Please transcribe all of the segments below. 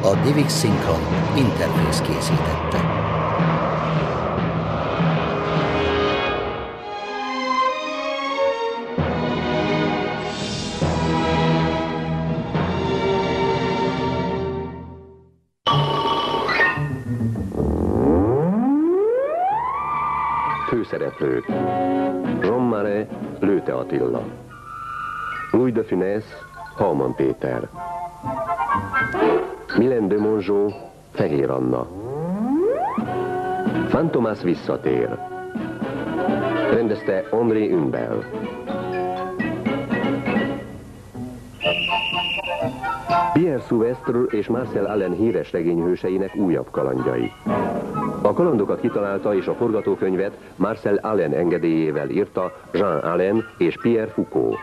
A Divix Synchron Interface készítette. Főszereplők: Jean Marais, Lőte Attila, Louis de Funès, Hauman Péter, Mylène de Mongeau, Fehér Anna, Fantomas visszatér, rendezte André Ümbel. Pierre Souvestre és Marcel Allen híres regényhőseinek újabb kalandjai. A kalandokat kitalálta és a forgatókönyvet Marcel Allen engedélyével írta Jean Allen és Pierre Foucault.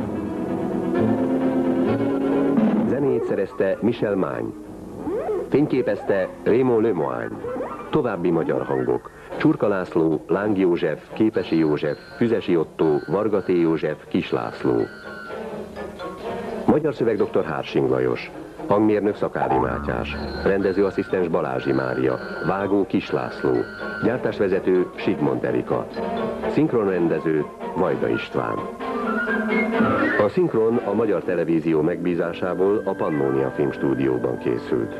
Zenét szerezte Michel Magne. Fényképezte Raymond Lemoine. További magyar hangok: Csurka László, Láng József, Képesi József, Füzesi Ottó, Varga T. József, Kis László. Magyar szöveg dr. Hársing Lajos. Hangmérnök Szakádi Mátyás. Rendezőasszisztens Balázsi Mária. Vágó Kis László. Gyártásvezető Sigmond Erika. Szinkronrendező Vajda István. A szinkron a Magyar Televízió megbízásából a Pannónia Filmstúdióban készült.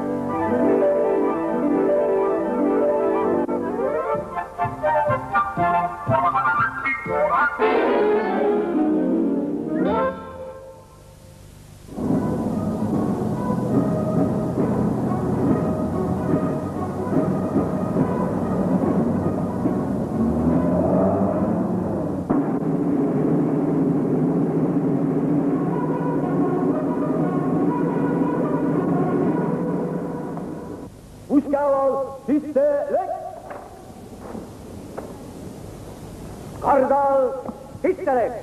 Puskával tisztelek! Karddal tisztelek!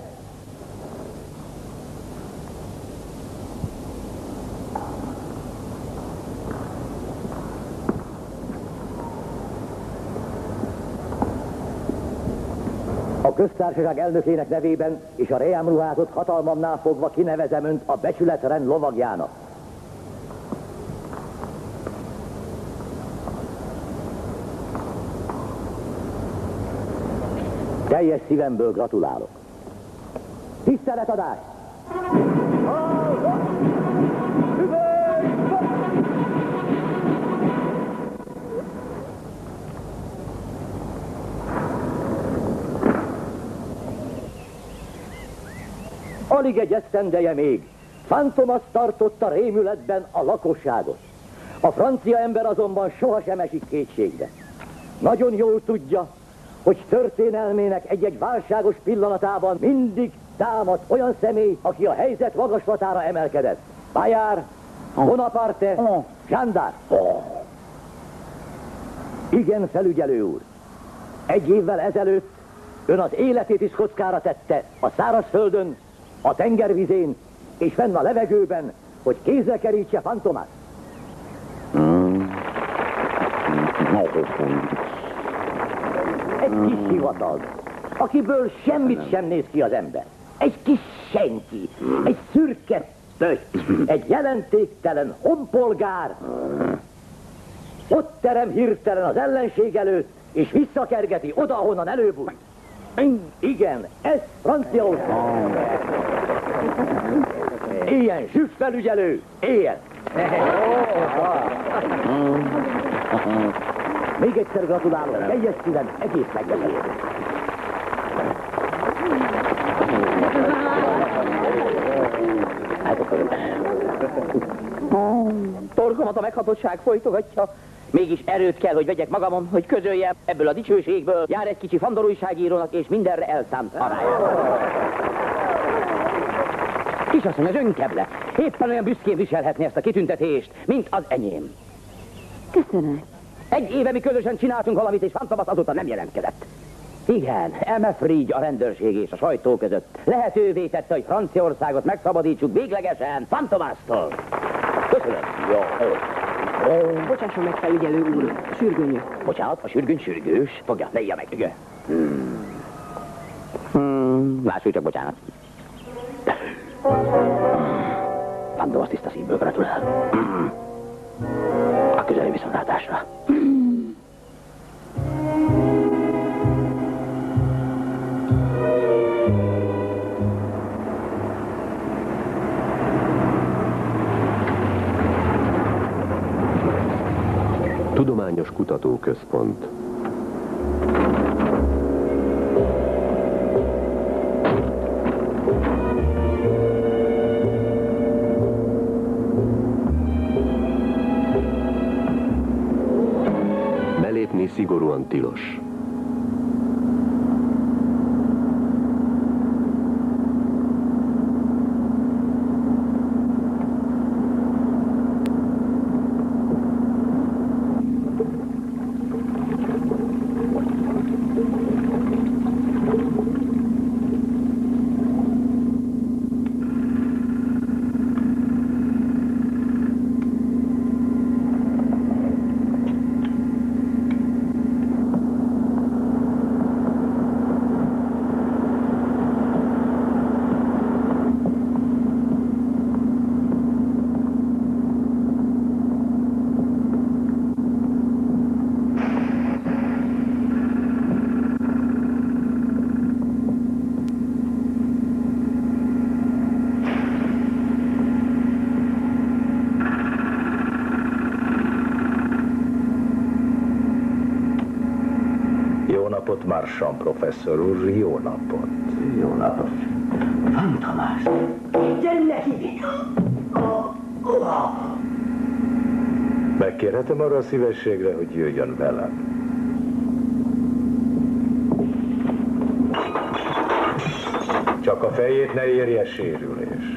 A köztársaság elnökének nevében és a reám ruházott hatalmamnál fogva kinevezem önt a becsületrend lovagjának. Teljes szívemből gratulálok. Tiszteletadás! Alig egy esztendeje még. Fantomas tartotta rémületben a lakosságot. A francia ember azonban sohasem esik kétségbe. Nagyon jól tudja, hogy történelmének egy-egy válságos pillanatában mindig támad olyan személy, aki a helyzet magaslatára emelkedett. Bayard, Bonaparte, Jeanne d'Arc. Igen, felügyelő úr. Egy évvel ezelőtt ön az életét is kockára tette a szárazföldön, a tengervizén és fenn a levegőben, hogy kézre kerítse Fantomát. Egy kis hivatal, akiből semmit sem néz ki az ember. Egy kis senki, egy szürke pötty, egy jelentéktelen honpolgár. Ott terem hirtelen az ellenség előtt, és visszakergeti oda, ahonnan előbújt. Igen, ez Franciaország. Ilyen zsüstfelügyelő, éjjel. Még egyszer gratulálok, teljes szívem, egész megbecsülés. Torkomat a meghatottság folytogatja. Mégis erőt kell, hogy vegyek magamon, hogy közöljem, ebből a dicsőségből jár egy kicsi Fandor újságírónak, és mindenre elszánt arája. Kisasszony, az önkeble éppen olyan büszkén viselhetni ezt a kitüntetést, mint az enyém. Köszönöm. Egy éve mi közösen csináltunk valamit, és Fantomas azóta nem jelentkezett. Igen, Eme Frigy a rendőrség és a sajtó között lehetővé tette, hogy Franciaországot megszabadítsuk véglegesen Fantomástól. Köszönöm. Jó. Bocsásson meg, felügyelő úr, sürgőnyű. Bocsánat, a sürgőny sürgős. Fogja, ne írja meg. Igen. Lássuk csak, bocsánat. Fantomas tiszta szívből gratulál. A közeli viszontlátásra. Tudományos Kutatóközpont. Belépni szigorúan tilos. Marchand professzor úr, jó napot! Jó napot! Van Tamás! Gyere neki! Megkérhetem arra a szívességre, hogy jöjjön velem. Csak a fejét ne érje sérülés.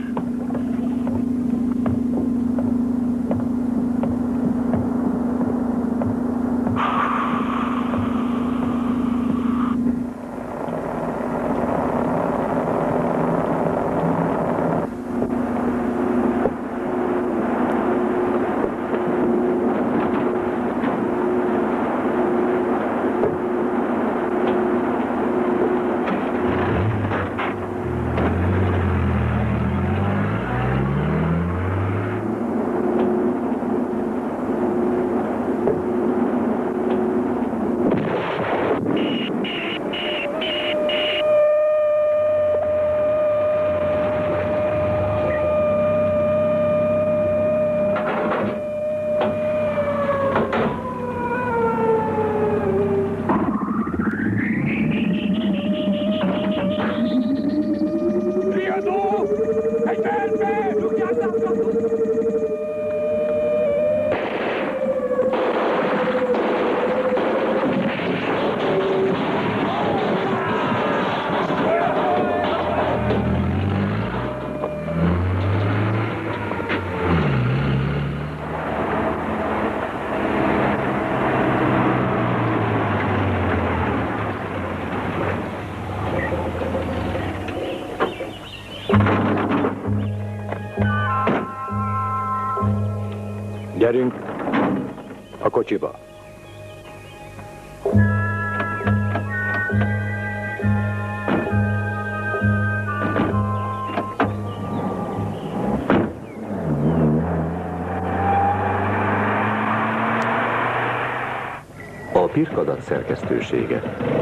Gyerünk a kocsiba. A Pirkadat szerkesztősége.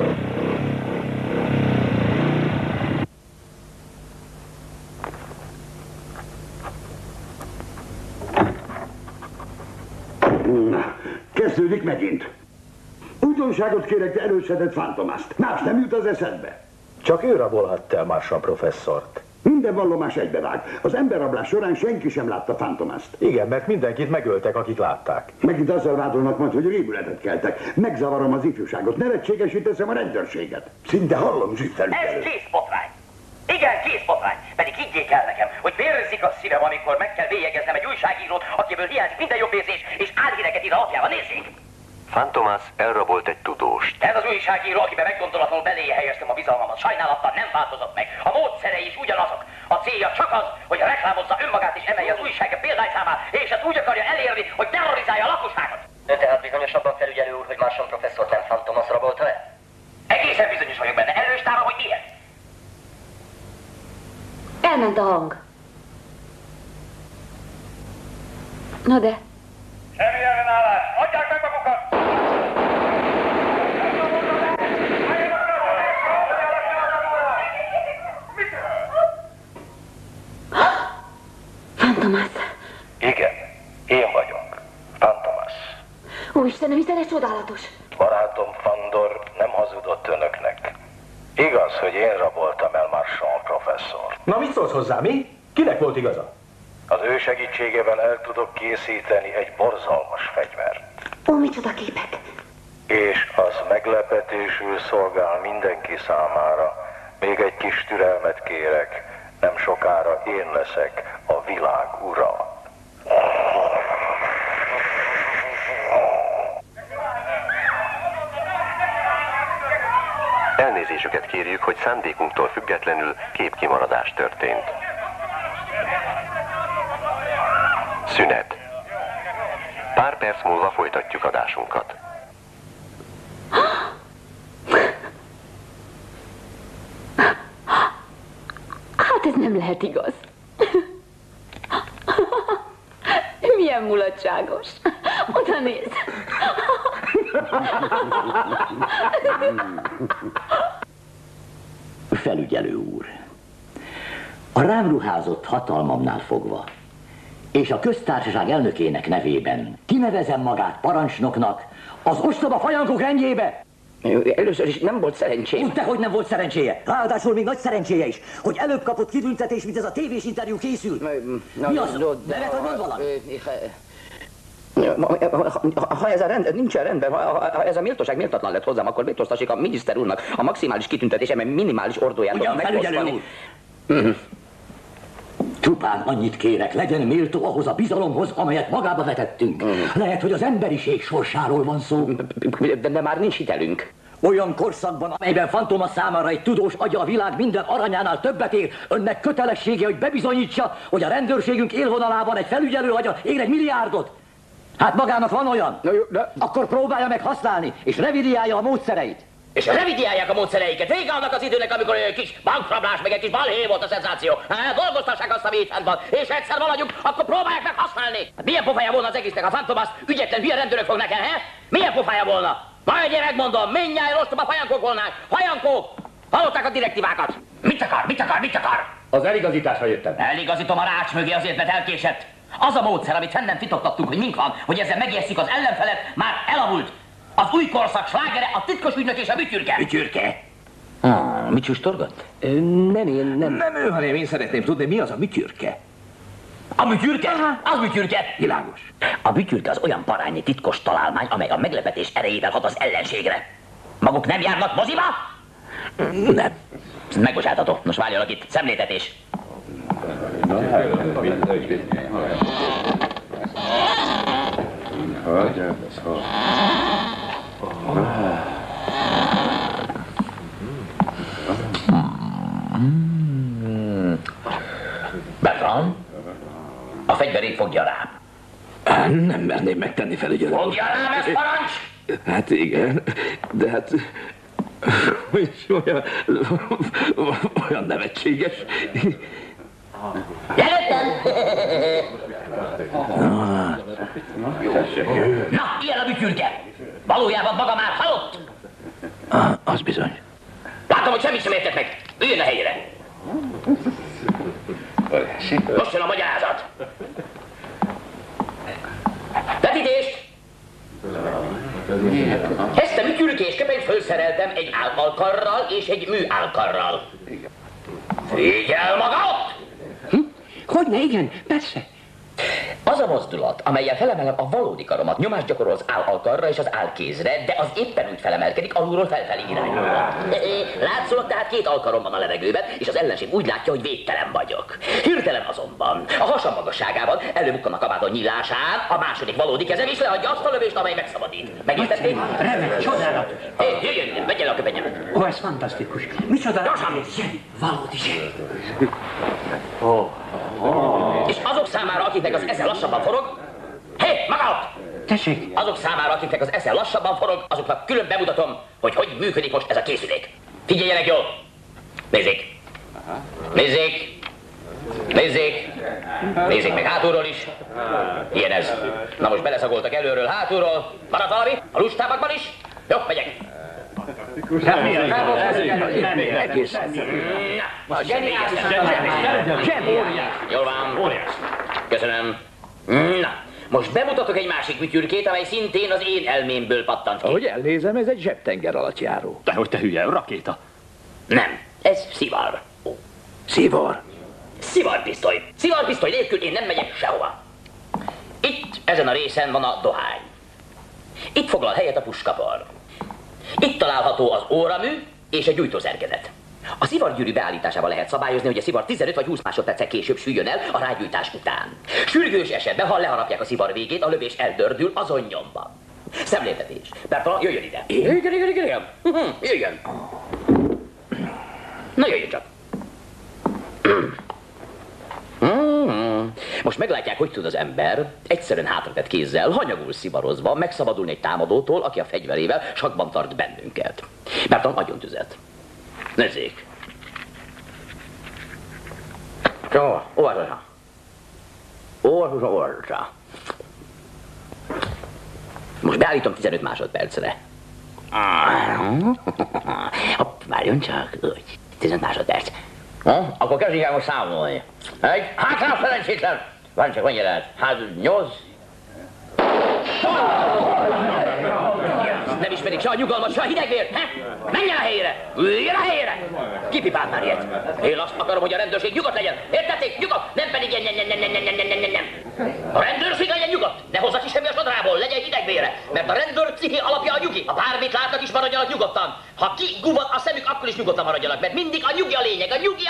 Kezdődik megint. Újdonságot kérek, előszedett Fantomaszt. Más nem jut az eszedbe. Csak ő rabolhatta el Marchand professzort. Minden vallomás egybevág. Az emberrablás során senki sem látta Fantomaszt. Igen, mert mindenkit megöltek, akik látták. Megint azzal vádolnak majd, hogy rémületet keltek. Megzavarom az ifjúságot, nevetségesíteszem a rendőrséget. Szinte hallom zsiffelük Ez készpotrány. Igen, készpotrány. Pedig higgyék el nekem, hogy vérzik a szívem, amikor meg kell bélyegeznem egy újságírót, akiből hiányzik minden jobb érzés, és álhíreket ír a lapjába. Nézzék! Fantomas elrabolt egy tudóst. Ez az újságíró, akiben meggondolatlanul beléje helyeztem a bizalmamat. Sajnálattal nem változott meg. A módszerei is ugyanazok. A célja csak az, hogy reklámozza önmagát és emelje az újság példányszámát, és ezt úgy akarja elérni, hogy terrorizálja a lakosságot. Ön tehát bizonyosabb a felügyelő úr, hogy Marchand professzort nem Fantomas rabolta el? Egészen bizonyos vagyok benne. Előstárom, hogy miért. Elment a hang. Na de, Fantomas. Igen, én vagyok. Fantomas. Ó, Istenem, hiszen ez csodálatos. Barátom Fandor nem hazudott önöknek. Igaz, hogy én raboltam el Marchand professzort. Na, mit szólsz hozzá, mi? Kinek volt igaza? Az ő segítségével el tudok készíteni egy borzalmas fegyvert. Ó, micsoda képek. És az meglepetésül szolgál mindenki számára. Még egy kis türelmet kérek, nem sokára én leszek a világ ura. Elnézésüket kérjük, hogy szándékunktól függetlenül képkimaradás történt. Szünet. Pár perc múlva folytatjuk adásunkat. Hát ez nem lehet igaz. Milyen mulatságos. Oda néz. Felügyelő úr, a rám ruházott hatalmamnál fogva, és a köztársaság elnökének nevében kinevezem magát parancsnoknak az ostoba fajankok rendjébe. Először is nem volt szerencsém. Dehogy nem volt szerencséje. Ráadásul még nagy szerencséje is, hogy előbb kapott kitüntetés, mint ez a tévés interjú készül. Mi az? Nevet, hogy mond valami? Ha ez a rend nincsen rendben, ha ez a méltóság méltatlan lett hozzám, akkor megfosztassék a miniszter úrnak a maximális kitüntetése, mert minimális ordóját ugyan, felügyelő úr. Csupán annyit kérek, legyen méltó ahhoz a bizalomhoz, amelyet magába vetettünk. Lehet, hogy az emberiség sorsáról van szó. De már nincs hitelünk. Olyan korszakban, amelyben Fantomas számára egy tudós agya a világ minden aranyánál többet ér, önnek kötelessége, hogy bebizonyítsa, hogy a rendőrségünk élvonalában egy felügyelő agya ér 1 milliárdot. Hát magának van olyan? Akkor próbálja meg használni, és revidiálja a módszereit. És revidiálják a módszereiket. Vége annak az időnek, amikor egy kis bankrablás, meg egy kis balhé volt a szenzáció. Dolgoztassák azt, ami itt fent van, és egyszer valagyunk, akkor próbálják meg használni. Hát milyen pofája volna az egésznek, a Fantomas ügyetlen hülye rendőrök fognak el, he? Milyen pofája volna? Majd én megmondom, mindjárt ostoba fajankok volnák. Fajankok! Hallották a direktívákat? Mit akar? Az eligazításra jöttem. Eligazítom a rács mögé azért, mert elkésett. Az a módszer, amit fenn nem titoktattunk, hogy mink van, hogy ezzel megijesszük az ellenfelet, már elavult. Az új korszak slágere, a titkos ügynök és a bütyürke. Bütyürke? Mit sustorgat? Nem én, nem. Nem ő, hanem én szeretném tudni, mi az a bütyürke. A bütyürke? Az bütyürke. Világos. A bütyürke az olyan parányi titkos találmány, amely a meglepetés erejével hat az ellenségre. Maguk nem járnak moziba? Nem. Megbocsátható. Most várjanak itt. Szemléltetés. Bertrand, a fegyverét fogja rám. Nem merném megtenni, felügyelő. Fogja rám, ez parancs! Hát igen, de hát... olyan nevetséges. Jöttem! Na, ilyen a bütyürke! Valójában maga már halott! Az bizony. Látom, hogy semmit sem értek meg. Üljön a helyére. Most jön a magyarázat. Vetítést! Ezt a bütyürkés köpenyt fölszereltem egy állalkarral és egy műálkarral. Figyel magad! Hogyne, igen, persze. Az a mozdulat, amellyel felemelem a valódi karomat, nyomást gyakorol az állalkarra és az álkézre, de az éppen úgy felemelkedik alulról felfelé irányulva. Látszólag tehát 2 alkarom van a levegőben, és az ellenség úgy látja, hogy védtelen vagyok. Hirtelen azonban, a hasam magasságában előbukkan a kabáton nyílásán, a második valódi kezem is leadja azt a lövést, amely megszabadít. Megértették? Remek, csodálatos. Jöjjön, vegyen le a köpenyemet. Ó, ez fantasztikus. Micsoda? Valódi zseni. És azok számára, akiknek az esze lassabban forog, maga ott! Tessék! Azok számára, akiknek az esze lassabban forog, azoknak külön bemutatom, hogy működik most ez a készülék. Figyeljenek jól! Nézzék! Nézzék! Nézzék! Nézzék meg hátulról is! Ilyen ez. Na most beleszagoltak előről, hátulról. Maradt valami? A lustábakban is? Jó, megyek! Jól van. Köszönöm. Na, most bemutatok egy másik műtyürkét, amely szintén az én elmémből pattant ki. Ahogy elnézem, ez egy zsebtenger alatt járó. Dehogy te hülye, rakéta. Nem, ez szivar. Szivár? Szivarpisztoly. Szivarpisztoly nélkül én nem megyek sehova. Itt, ezen a részen van a dohány. Itt foglal helyet a puskapar. Itt található az óramű és a gyújtószerkezet. A szivargyűrű beállításával lehet szabályozni, hogy a szivar 15 vagy 20 másodperccel később süljön el a rágyújtás után. Sürgős esetben, ha leharapják a szivar végét, a lövés eldördül azon nyomban. Szemléltetés. Bertalan, jöjjön ide. Jöjjön. Na jöjjön csak. Most meglátják, hogy tud az ember egyszerűen hátratett kézzel, hanyagul szivarozva megszabadulni egy támadótól, aki a fegyverével sakban tart bennünket. Bertalan, adjon tüzet. Nézzék. Óvatosan. Most beállítom 15 másodpercre. Hopp, várjon csak. Úgy. 15 másodperc. Akkor kezdjük el most számolni. Hátra szerencsétlen! Van csak mennyi lehet? 8. Nem ismerik se a nyugalmat, se a hidegvért, menjen a helyére! Üljön a helyére! Kipipált már ilyet. Én azt akarom, hogy a rendőrség nyugodt legyen. Értették? Nyugodt! Nem pedig nem. A rendőrség legyen nyugodt! Ne hozza ki semmi a sodrából, legyen hidegvére! Mert a rendőr psziché alapja a nyugi. Ha bármit látnak is, maradjanak nyugodtan. Ha kiguvad a szemük, akkor is nyugodtan maradjanak, mert mindig a nyugi a lényeg. A nyugi.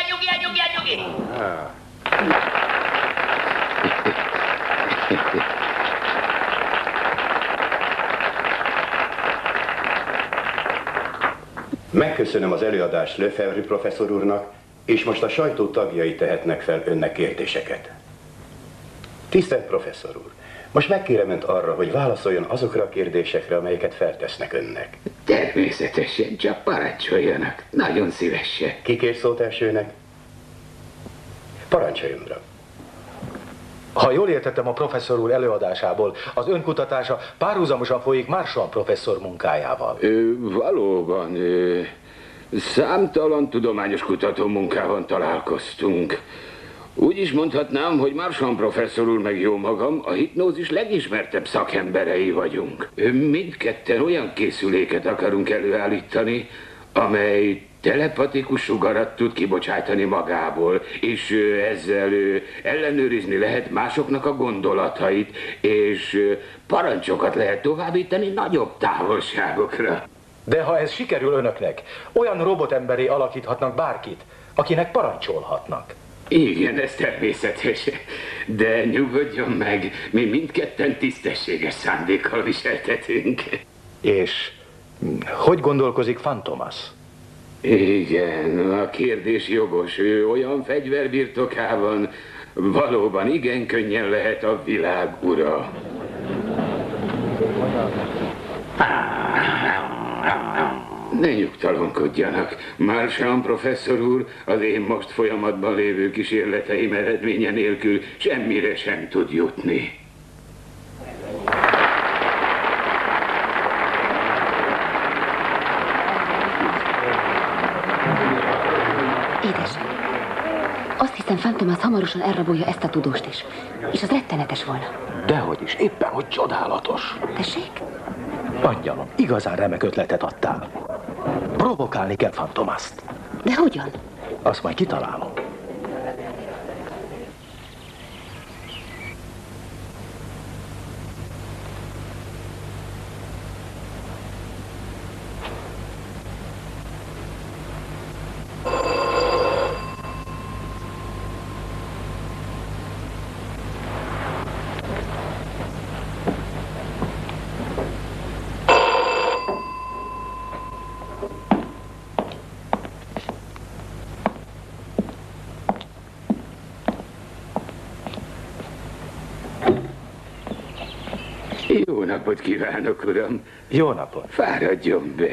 Megköszönöm az előadást Lefebvre professzor úrnak, és most a sajtó tagjai tehetnek fel önnek kérdéseket. Tisztelt professzor úr, most megkérem önt arra, hogy válaszoljon azokra a kérdésekre, amelyeket feltesznek önnek. Természetesen, csak parancsoljanak. Nagyon szívesen. Ki kér szót elsőnek? Parancsoljon, uram. Ha jól értettem a professzor úr előadásából, az önkutatása párhuzamosan folyik Marchand professzor munkájával. Valóban, számtalan tudományos kutatómunkában találkoztunk. Úgy is mondhatnám, hogy Marchand professzor úr meg jó magam a hipnózis legismertebb szakemberei vagyunk. Mindketten olyan készüléket akarunk előállítani, amely telepatikus sugarat tud kibocsátani magából, és ezzel ellenőrizni lehet másoknak a gondolatait, és parancsokat lehet továbbítani nagyobb távolságokra. De ha ez sikerül önöknek, olyan robotemberé alakíthatnak bárkit, akinek parancsolhatnak. Igen, ez természetes, de nyugodjon meg, mi mindketten tisztességes szándékkal viseltetünk. És hogy gondolkozik Fantomas? Igen, a kérdés jogos. Ő olyan fegyver birtokában valóban igen könnyen lehet a világ ura. Ne nyugtalankodjanak. Marchand professzor úr az én most folyamatban lévő kísérleteim eredménye nélkül semmire sem tud jutni. Édesem, azt hiszem Fantomas hamarosan elrabolja ezt a tudóst is. És az rettenetes volna. Dehogy is, éppen hogy csodálatos. Tessék? Angyalom, igazán remek ötletet adtál. Provokálni kell Fantomast. De hogyan? Azt majd kitalálom. Jó napot kívánok, uram! Jó napot! Fáradjon be!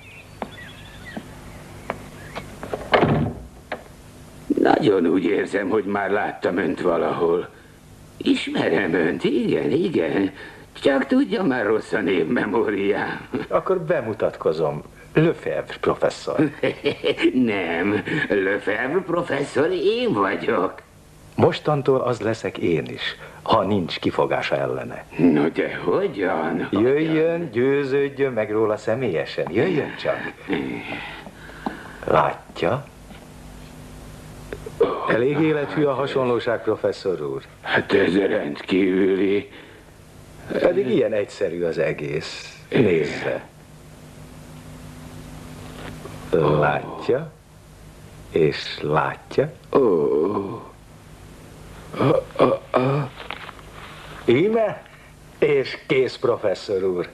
Nagyon úgy érzem, hogy már láttam önt valahol. Ismerem önt, igen. Csak tudja, már rossz a névmemóriám. Akkor bemutatkozom. Lefebvre professzor. Nem, Lefebvre professzor én vagyok. Mostantól az leszek én is, ha nincs kifogása ellene. No de hogyan? Jöjjön, győződjön meg róla személyesen. Jöjjön csak. Látja? Elég élethű a hasonlóság, professzor úr. Hát ez rendkívüli. Pedig ilyen egyszerű az egész. Nézze. Látja, és látja. Íme, és kész, professzor úr.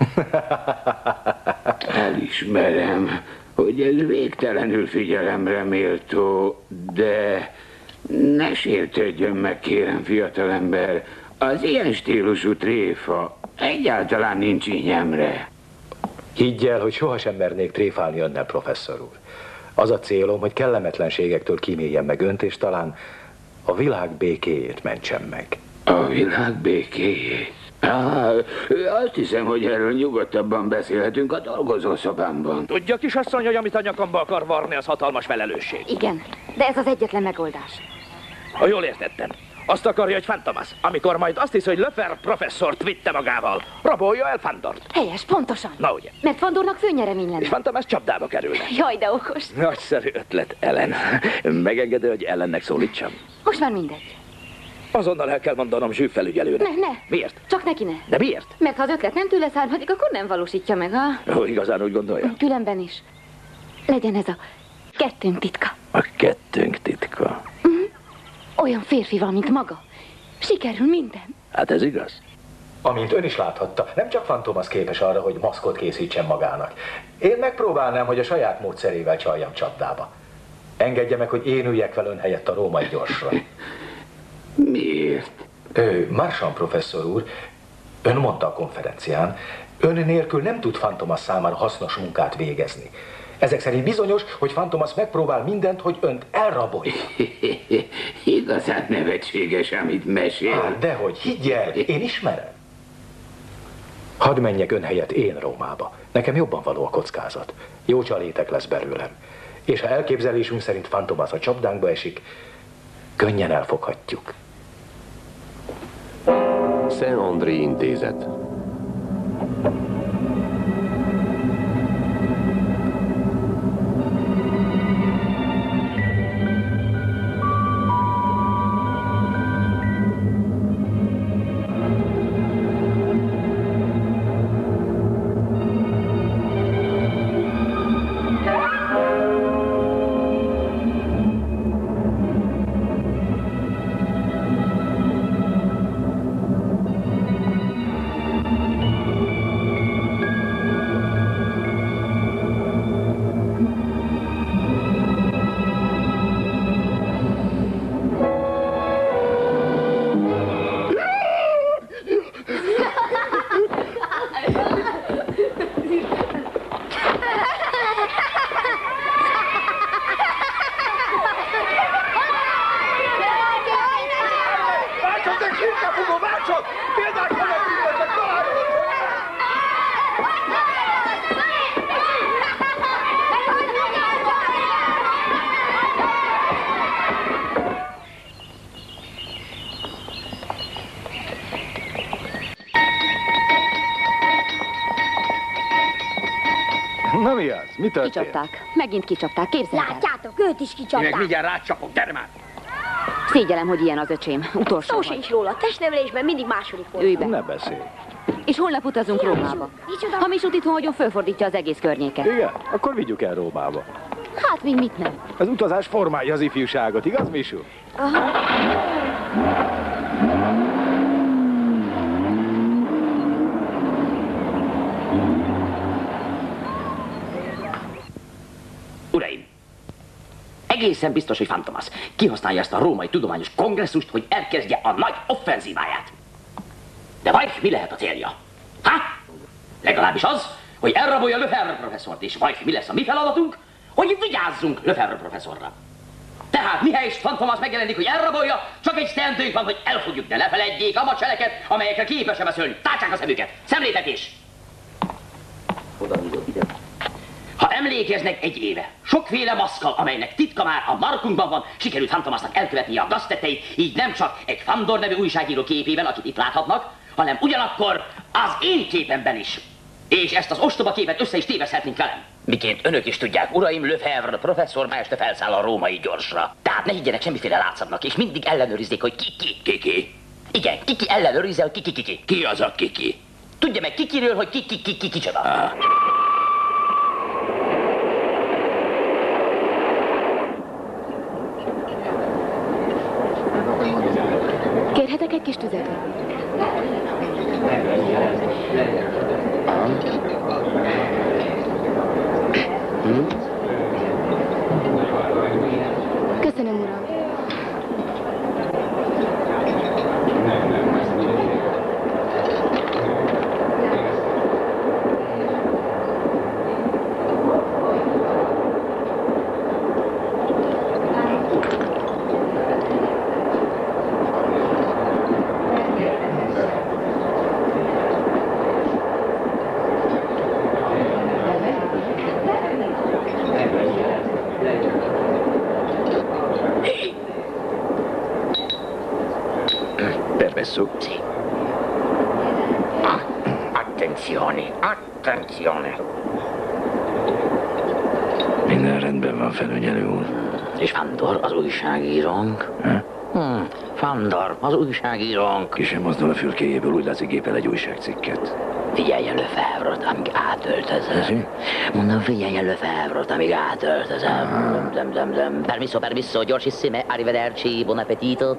Elismerem, hogy ez végtelenül figyelemre méltó, de ne sértődjön meg, kérem, fiatalember. Az ilyen stílusú tréfa egyáltalán nincs ínyemre. Higgy el, hogy sohasem mernék tréfálni önnel, professzor úr. Az a célom, hogy kellemetlenségektől kíméljem meg önt, és talán a világ békéjét mentsem meg. A világ békéjét? Azt hiszem, hogy erről nyugodtabban beszélhetünk a dolgozószobámban. Tudja, kisasszony, hogy amit a nyakamba akar varni, az hatalmas felelősség. Igen, de ez az egyetlen megoldás. Ha jól értettem, azt akarja, hogy Fantomas, amikor majd azt hiszi, hogy Lefebvre professzort vitte magával, rabolja el Fandort. Helyes, pontosan. Na ugye. Mert Fandornak főnyeremény lenne. És Fantomas csapdába kerülne. Jaj, de okos. Nagyszerű ötlet, Ellen. Megengedő, hogy Ellennek szólítsam? Most már mindegy. Azonnal el kell mondanom Zsű felügyelőnek. Ne. Miért? Csak neki ne. De miért? Mert ha az ötlet nem tőle származik, akkor nem valósítja meg, Ó, igazán úgy gondolja? Különben is. Legyen ez a kettőnk titka. A kettőnk titka. Olyan férfival, mint maga. Sikerül minden. Hát ez igaz. Amint ön is láthatta, nem csak Fantomas képes arra, hogy maszkot készítsen magának. Én megpróbálnám, hogy a saját módszerével csaljam csapdába. Engedje meg, hogy én üljek fel ön helyett a római gyorsra. Miért? Marchand professzor úr, ön mondta a konferencián, ön nélkül nem tud Fantomas számára hasznos munkát végezni. Ezek szerint bizonyos, hogy Fantomas megpróbál mindent, hogy önt elrabolja. Igazán nevetséges, amit mesél. Dehogy, higgy el, én ismerem. Hadd menjek ön helyett én Rómába. Nekem jobban való a kockázat. Jó csalétek lesz belőlem. És ha elképzelésünk szerint Fantomas a csapdánkba esik, könnyen elfoghatjuk. Saint-André intézet. Na mi az? Mi történt? Kicsapták. Megint kicsapták, képzeld el. Látjátok, őt is kicsapták. Meg mindjárt rácsapok, gyere már! Szégyellem, hogy ilyen az öcsém. Utolsó Szó vagy. sincs róla, testnevelésben mindig második volt. Ülj be. Ne beszélj. És holnap utazunk Rómába. Micsoda? Ha Misut itthon hagyom, fölfordítja az egész környéket. Igen? Akkor vigyük el Rómába. Hát még mit nem. Az utazás formálja az ifjúságot, igaz, Misu? Aha. Uraim! Egészen biztos, hogy Fantomas kihasználja ezt a római tudományos kongresszust, hogy elkezdje a nagy offenzíváját. De vagy mi lehet a célja? Legalábbis az, hogy elrabolja Lefebvre professzort, és vagy mi lesz a mi feladatunk, hogy vigyázzunk Lefebvre professzorra. Tehát mihelyest Fantomas megjelenik, hogy elrabolja, csak egy teendőnk van, hogy elfogjuk, de ne feledjék a macseleket, amelyekre képes beszélni. Tártsák a szemüket! Szemléltetés! Oda, ide. Ha emlékeznek, egy éve sokféle maszkkal, amelynek titka már a markunkban van, sikerült Fantomasnak elkövetnie a gaztetteit, így nem csak egy Fandor nevű újságíró képében, akit itt láthatnak, hanem ugyanakkor az én képemben is. És ezt az ostoba képet össze is tévezhetnénk velem. Miként önök is tudják, uraim, Lefebvre professzor ma este felszáll a római gyorsra. Tehát ne higgyenek semmiféle látszatnak, és mindig ellenőrizzék, hogy ki. Kiki? Igen, Kiki ellenőrizze, hogy ki. Ki az a Kiki? Tudja meg Kikiről, hogy ki kicsoda. Ah. Kérhetek egy kis tüzet? Köszönöm, uram. Sì. Attenzione. Minden rendben van, felügyelő úr. És Fandor, az újságírónk? Fandor, az újságírónk. Ki sem mozdul a fülkéjéből, úgy látszik gépel egy újságcikket. Figyeljen Lefebvre-t, amíg átöltözöm. Mondom, figyeljen Lefebvre-t, amíg átöltözöm. Permisso, gyorsissime, arrivederci, buon appetito.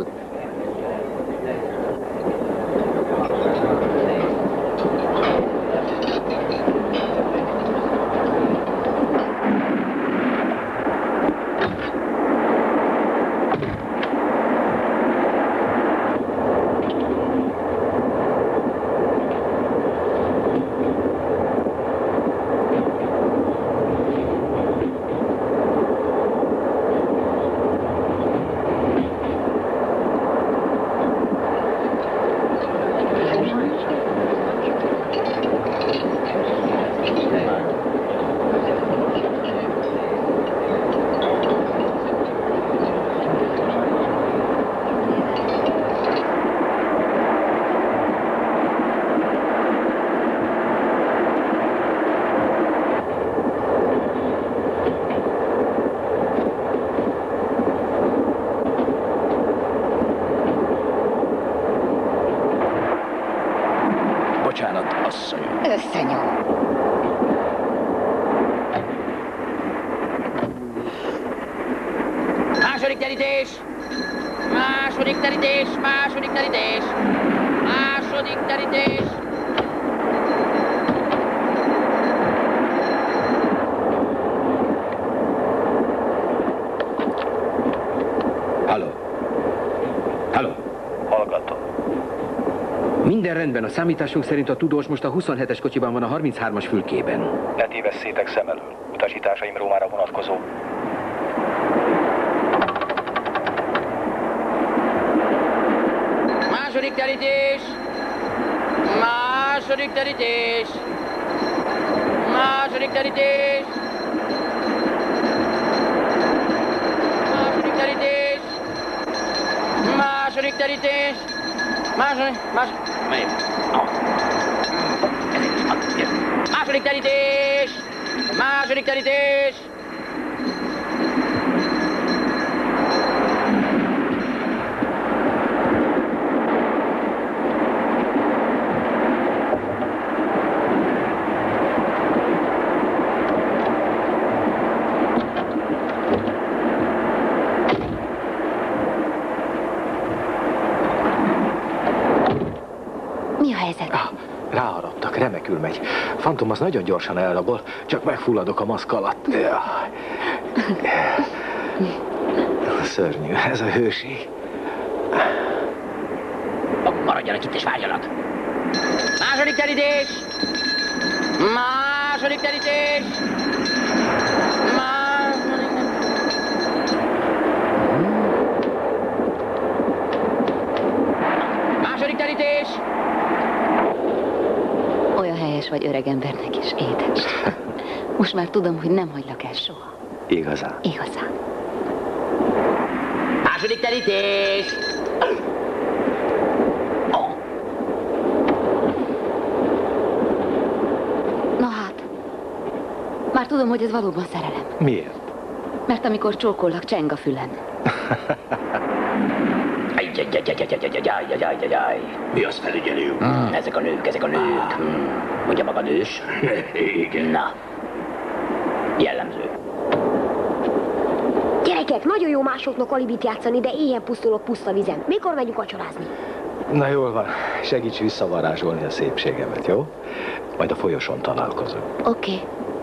Bocsánat, asszonyom. Összenyom. Második terítés! Második terítés! Második terítés! Második terítés! Halló? Halló? Hallgatom. Minden rendben, a számításunk szerint a tudós most a 27-es kocsiban van a 33-as fülkében. Ne tévesszétek szem elől. Utasításaim Rómára vonatkozó. Második terítés! Második terítés! Második terítés! Második terítés! Második terítés! Második terítés! Második terítés! Mi a helyzet? Ráharaptak, remekül megy. Fantomas nagyon gyorsan elrabol, csak megfulladok a maszk alatt. Szörnyű, ez a hőség. Maradjanak itt és várjanak. Második terítés! Második terítés! Második terítés! Olyan helyes vagy öreg embernek is, édes. Most már tudom, hogy nem hagylak el soha. Igazán? Igazán. Második terítés! Na hát, már tudom, hogy ez valóban szerelem. Miért? Mert amikor csókollak, cseng a fülen. Mi az, felügyelő? Ezek a nők, ezek a nők. Mondja maga nős? Igen. Na, jellemző. Gyerekek, nagyon jó másoknak alibit játszani, de éhen pusztulok puszta vizen. Mikor megyünk vacsorázni? Na jól van, segíts visszavarázsolni a szépségemet, jó? Majd a folyosón találkozunk. Oké.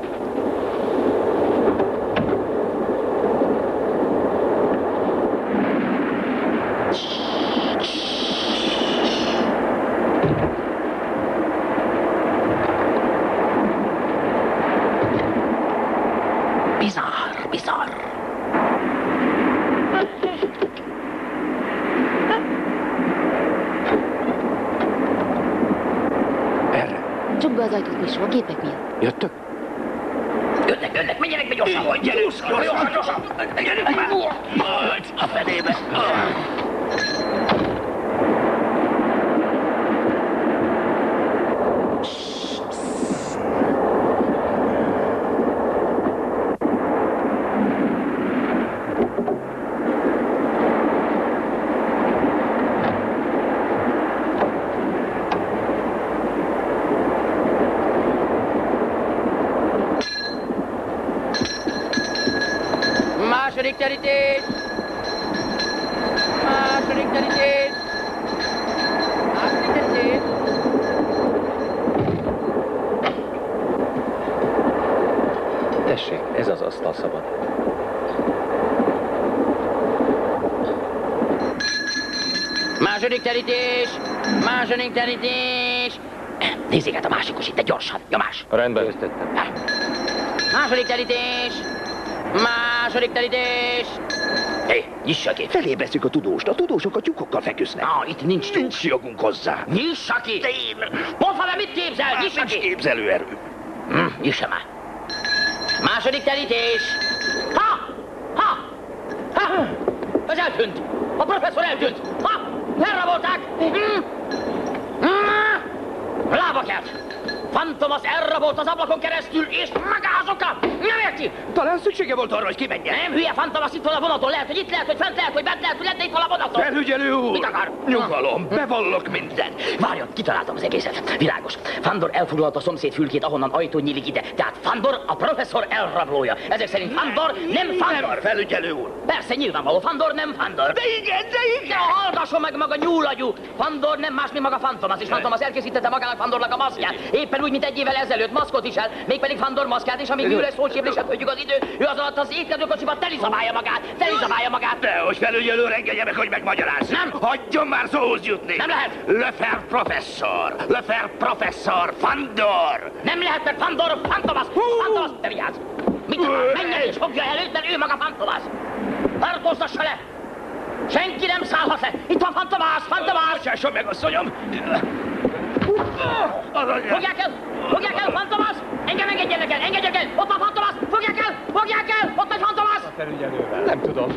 Bizarr. Erre. Csukd be az ajtót, Misó, a gépek miatt. Jöttök? Jönnek, menjenek be gyorsan! Gyorsan! Gyerünk már! A fenébe! Második terítés! Második terítés! Második terítés! Tessék, ez az asztal szabad. Második terítés! Második terítés! Nézzék át a másikos itt, de gyorsan! Nyomás! Rendben. Második terítés! Második terítés! Hé, nyissa ki! Felébresztjük a tudóst. A tudósok a tyúkokkal feküsznek. Itt nincs tyúk. Nincs jogunk hozzá. Nyissa ki! Mondd fel, mit képzel? Nyissa ki! Nincs képzelőerő. Nyissa már! Második terítés! Ha! Ez eltűnt! A professzor eltűnt! Elrabolták! Lába kelt! Fantomas elrabolt az ablakon keresztül, és magázokkal! Nem érti? Talán szüksége volt arra, hogy kimenjen. Nem, hülye Fantomas itt van a vonaton. Lehet, hogy itt, lehet, hogy fent, lehet, hogy bent, lehet, hogy lett, itt van a vonaton. Felügyelő úr! Mit akar? Nyugalom, bevallok mindent. Várjon, kitaláltam az egészet. Világos. Fandor elfoglalta a szomszéd fülkét, ahonnan ajtó nyílik ide. Tehát Fandor a professzor elrablója. Ezek szerint Fandor nem Fandor. Nem, felügyelő úr. Persze, nyilvánvaló. Fandor nem Fandor. De igen. De hallgasson meg maga nyúlagyú. Fandor nem más, mint maga Fantomas, és Fantomas elkészítette magának Fandornak a maszkját. Éppen úgy, mint egy évvel ezelőtt maszkot is el, mégpedig Fandor maszkját, és amíg üres szócsépléset hagyjuk az idő, ő az alatt az étkezőkocsiba telizabálja magát. Dehogy felügyelő, engedje meg, hogy megmagyarázz. Nem. Hagyjon már szóhoz jutni. Nem lehet. Lefebvre professzor, Fandor. Nem lehet, mert Fandor, Fantomas, te vigyázz. Mit akar? Menjen és fogja előtt, mert ő maga Fantomas. Tartóztassa le. Senki nem szállhat le. Itt van Fantomas. Bocsásson meg, asszonyom. Fogják el, Fantomas! Engem engedjenek el! Ott van Fantomas! Fogják el! Ott van Fantomas! A felügyelővel. Nem tudom.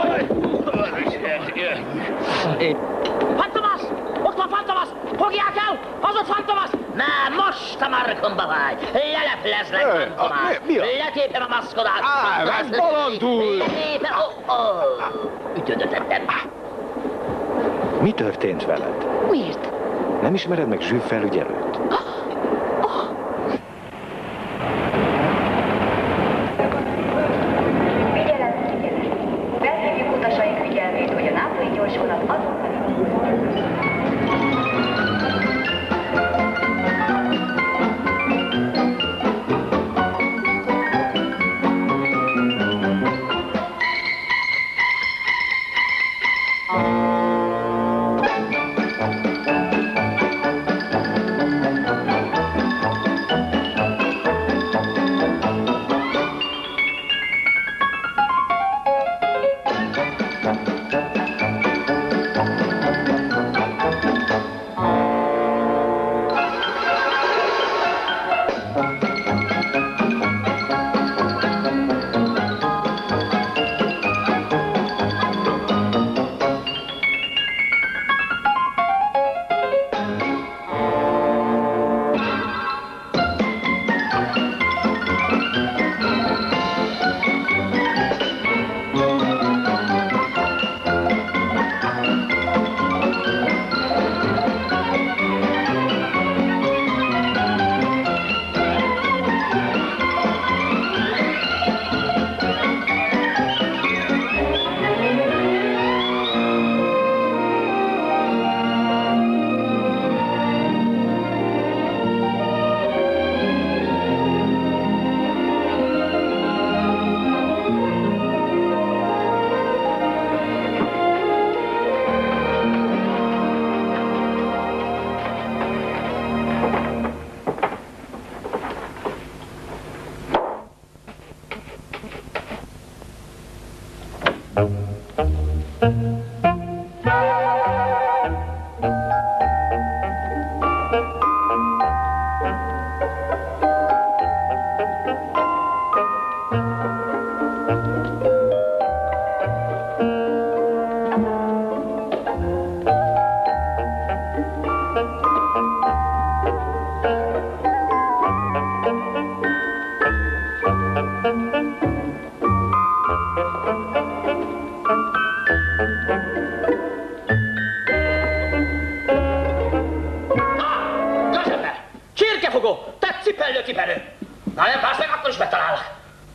Fantomas! Ott van Fantomas! Fogják el! Az ott Fantomas! Na, most a markomba vagy! Leleplezlek, Fantomas! Letépem a maszkodat! Ez bolondul! Letépem! Ütődött lettem! Mi történt veled? Miért? Nem ismered meg Zsűv felügyelőt? Felhívjuk utasaink figyelmét, hogy a nápolyi gyorsvonat azonnal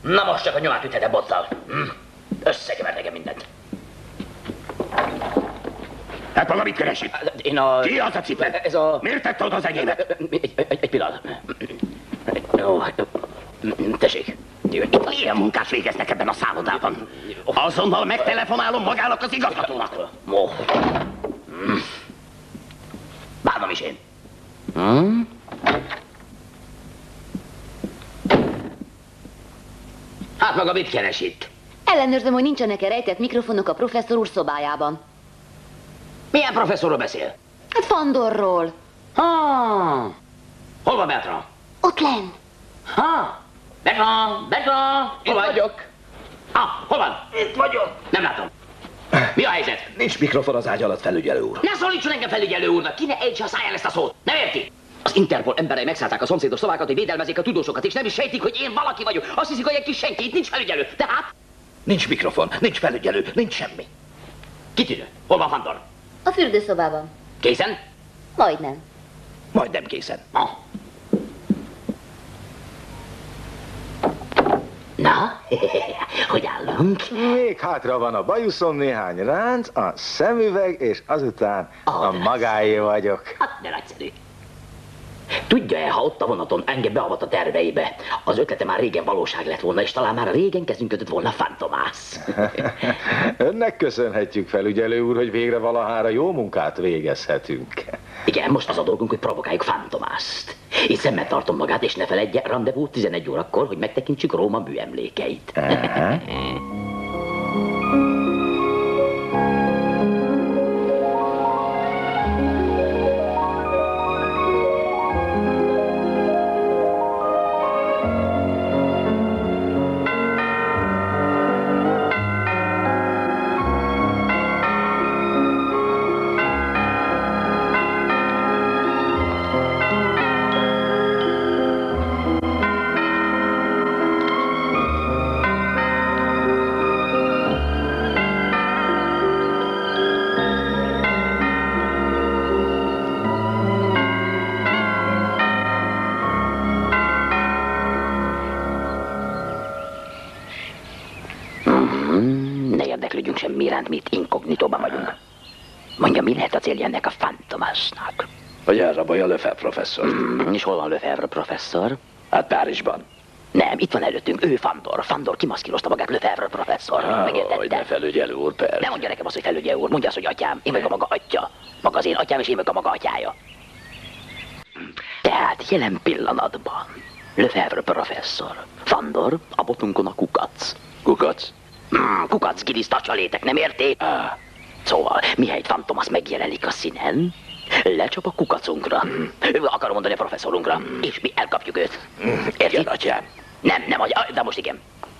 Na most csak a nyomát üthetem bottal. Összekever nekem mindent. Hát maga mit keres itt? Én a... Ki az a cipő? Ez a... Miért tette oda az enyémet? Egy pillanat. Jó, tessék. Itt ilyen munkát végeznek ebben a szállodában. Azonnal megtelefonálom magának az igazgatónak. Bánom is én. Hát maga mit keres itt? Ellenőrzöm, hogy nincsenek-e rejtett mikrofonok a professzor úr szobájában. Milyen professzorról beszél? Hát Fandorról. Hol van Bertrand? Ott lenn. Bertrand! Hol vagyok. Hol van? Itt vagyok. Nem látom. Mi a helyzet? Nincs mikrofon az ágy alatt, felügyelő úr. Ne szólítson engem felügyelő úrnak! Ki ne ejtse a száján ezt a szót! Nem érti? Az Interpol emberei megszállták a szomszédos szobákat, hogy védelmezzék a tudósokat, és nem is sejtik, hogy én valaki vagyok. Azt hiszik, hogy egy kis senki, itt nincs felügyelő. Tehát? Nincs mikrofon, nincs felügyelő, nincs semmi. Kitűnő. Hol van Fandor? A fürdőszobában. Készen? Majdnem. Majdnem készen. Na, hogy állunk? Még hátra van a bajuszom, néhány ránc, a szemüveg, és azután a magáé vagyok. Hát, de nagyszerű. Tudja-e, ha ott a vonaton engem beavat a terveibe, az ötlete már régen valóság lett volna, és talán már régen kezünk kötött volna Fantomász. Önnek köszönhetjük, felügyelő úr, hogy végre valahára jó munkát végezhetünk. Igen, most az a dolgunk, hogy provokáljuk Fantomászt. Itt szemmel tartom magát, és ne feledje, rendezvú 11 órakor, hogy megtekintsük Róma műemlékeit. Semmi iránt, mi itt inkognitóban vagyunk. Mondja, mi lehet a célja ennek a Fantomásnak? Hogy elrabolja Lefebvre professzor. És hol van Lefebvre professzor? Hát Párizsban. Nem, itt van előttünk, ő Fandor. Fandor kimaszkírozta magát Lefebvre professzor. Megértette? Hogy ne felügyelő úr, persze. Ne mondja nekem azt, hogy felügyelő úr. Mondja azt, hogy atyám. Én vagyok a maga atya. Maga az én atyám, és én vagyok a maga atyája. Tehát jelen pillanatban Lefebvre professzor. Fandor, a botunkon a kukac. Kukac? Kukac, giliszta létek, nem érti? Szóval, mihelyt Fantomász megjelenik a színen, lecsap a kukacunkra. Akarom mondani a professzorunkra, és mi elkapjuk őt. Érti? Igen, atyám. Nem, de most igen.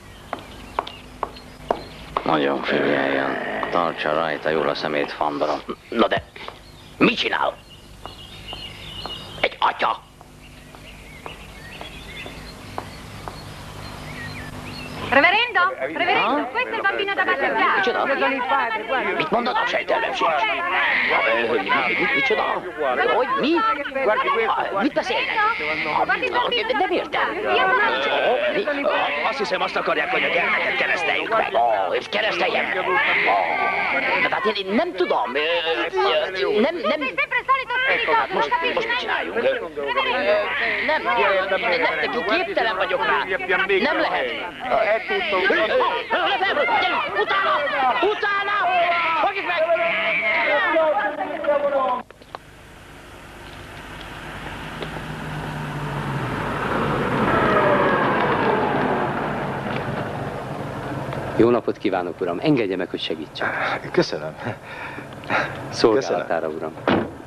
Nagyon figyeljen, tartsa rajta jól a szemét, Fandorom. Na de, mit csinál? Egy atya. Reverendo, questo è il bambino da battezzare. Micsoda? Mit mondanak, sejtelmem sincs. Micsoda? Hogy? Mi? Mit beszélnek? Nem értem. Azt hiszem, azt akarják, hogy a gyermeket kereszteljük meg. És kereszteljem? Hát én nem tudom. Nem. Most mit csináljunk? Nem, képtelen vagyok rá. Nem lehet. Lefebvre, gyerünk! Utána! Fogjuk meg! Jó napot kívánok, uram! Engedje meg, hogy segítsek. Köszönöm. Szolgálatára, uram.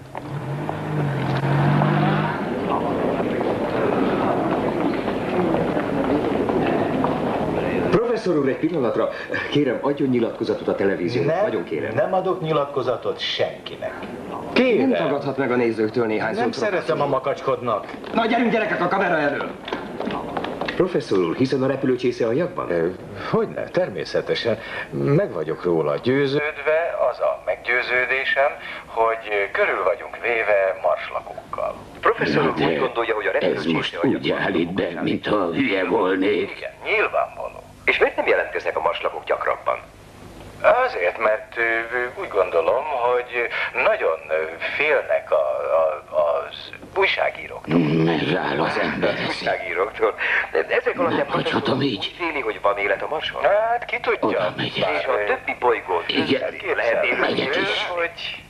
Professzor úr, egy pillanatra, kérem, adjon nyilatkozatot a televíziónak, nagyon kérem. Nem adok nyilatkozatot senkinek. Kérem. Nem tagadhat meg a nézőktől néhány szót. Nem szeretem, a makacskodnak. Na, gyerünk gyerekek a kamera elől! Professzor úr, hiszen a repülőcsésze a jakban? Hogyne, természetesen. Meg vagyok róla győződve, az a meggyőződésem, hogy körül vagyunk véve marslakókkal. Professzor úr úgy gondolja, hogy a repülőcsésze a jakban... Ez most úgy állít be, mintha hülye volnék. Igen, nyilvánvaló. És miért nem jelentkeznek a marslakók gyakrabban? Azért, mert úgy gondolom, hogy nagyon félnek az újságíróktól. Megáll az ember. Újságíróktól. Ezek alapján Hagyhatom így. féli, hogy van élet a Marson? Hát ki tudja. Oda megyek. És a többi bolygót Igen, lehet megyek is. hogy...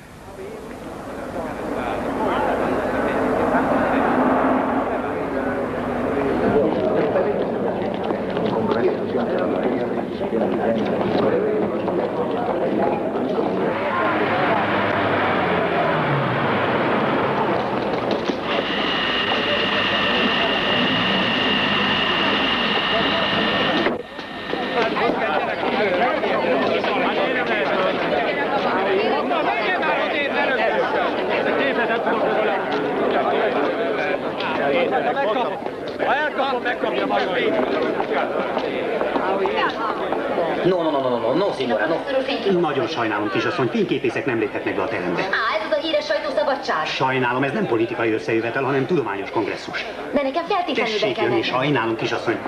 No, signora, no. Nagyon sajnálom, kisasszony, fényképészek nem léphetnek be a terembe. Ez az a híres sajtószabadság. Sajnálom, ez nem politikai összejövetel, hanem tudományos kongresszus. De nekem feltétlenül be Tessék kell jönni, mennem. sajnálom, kisasszony.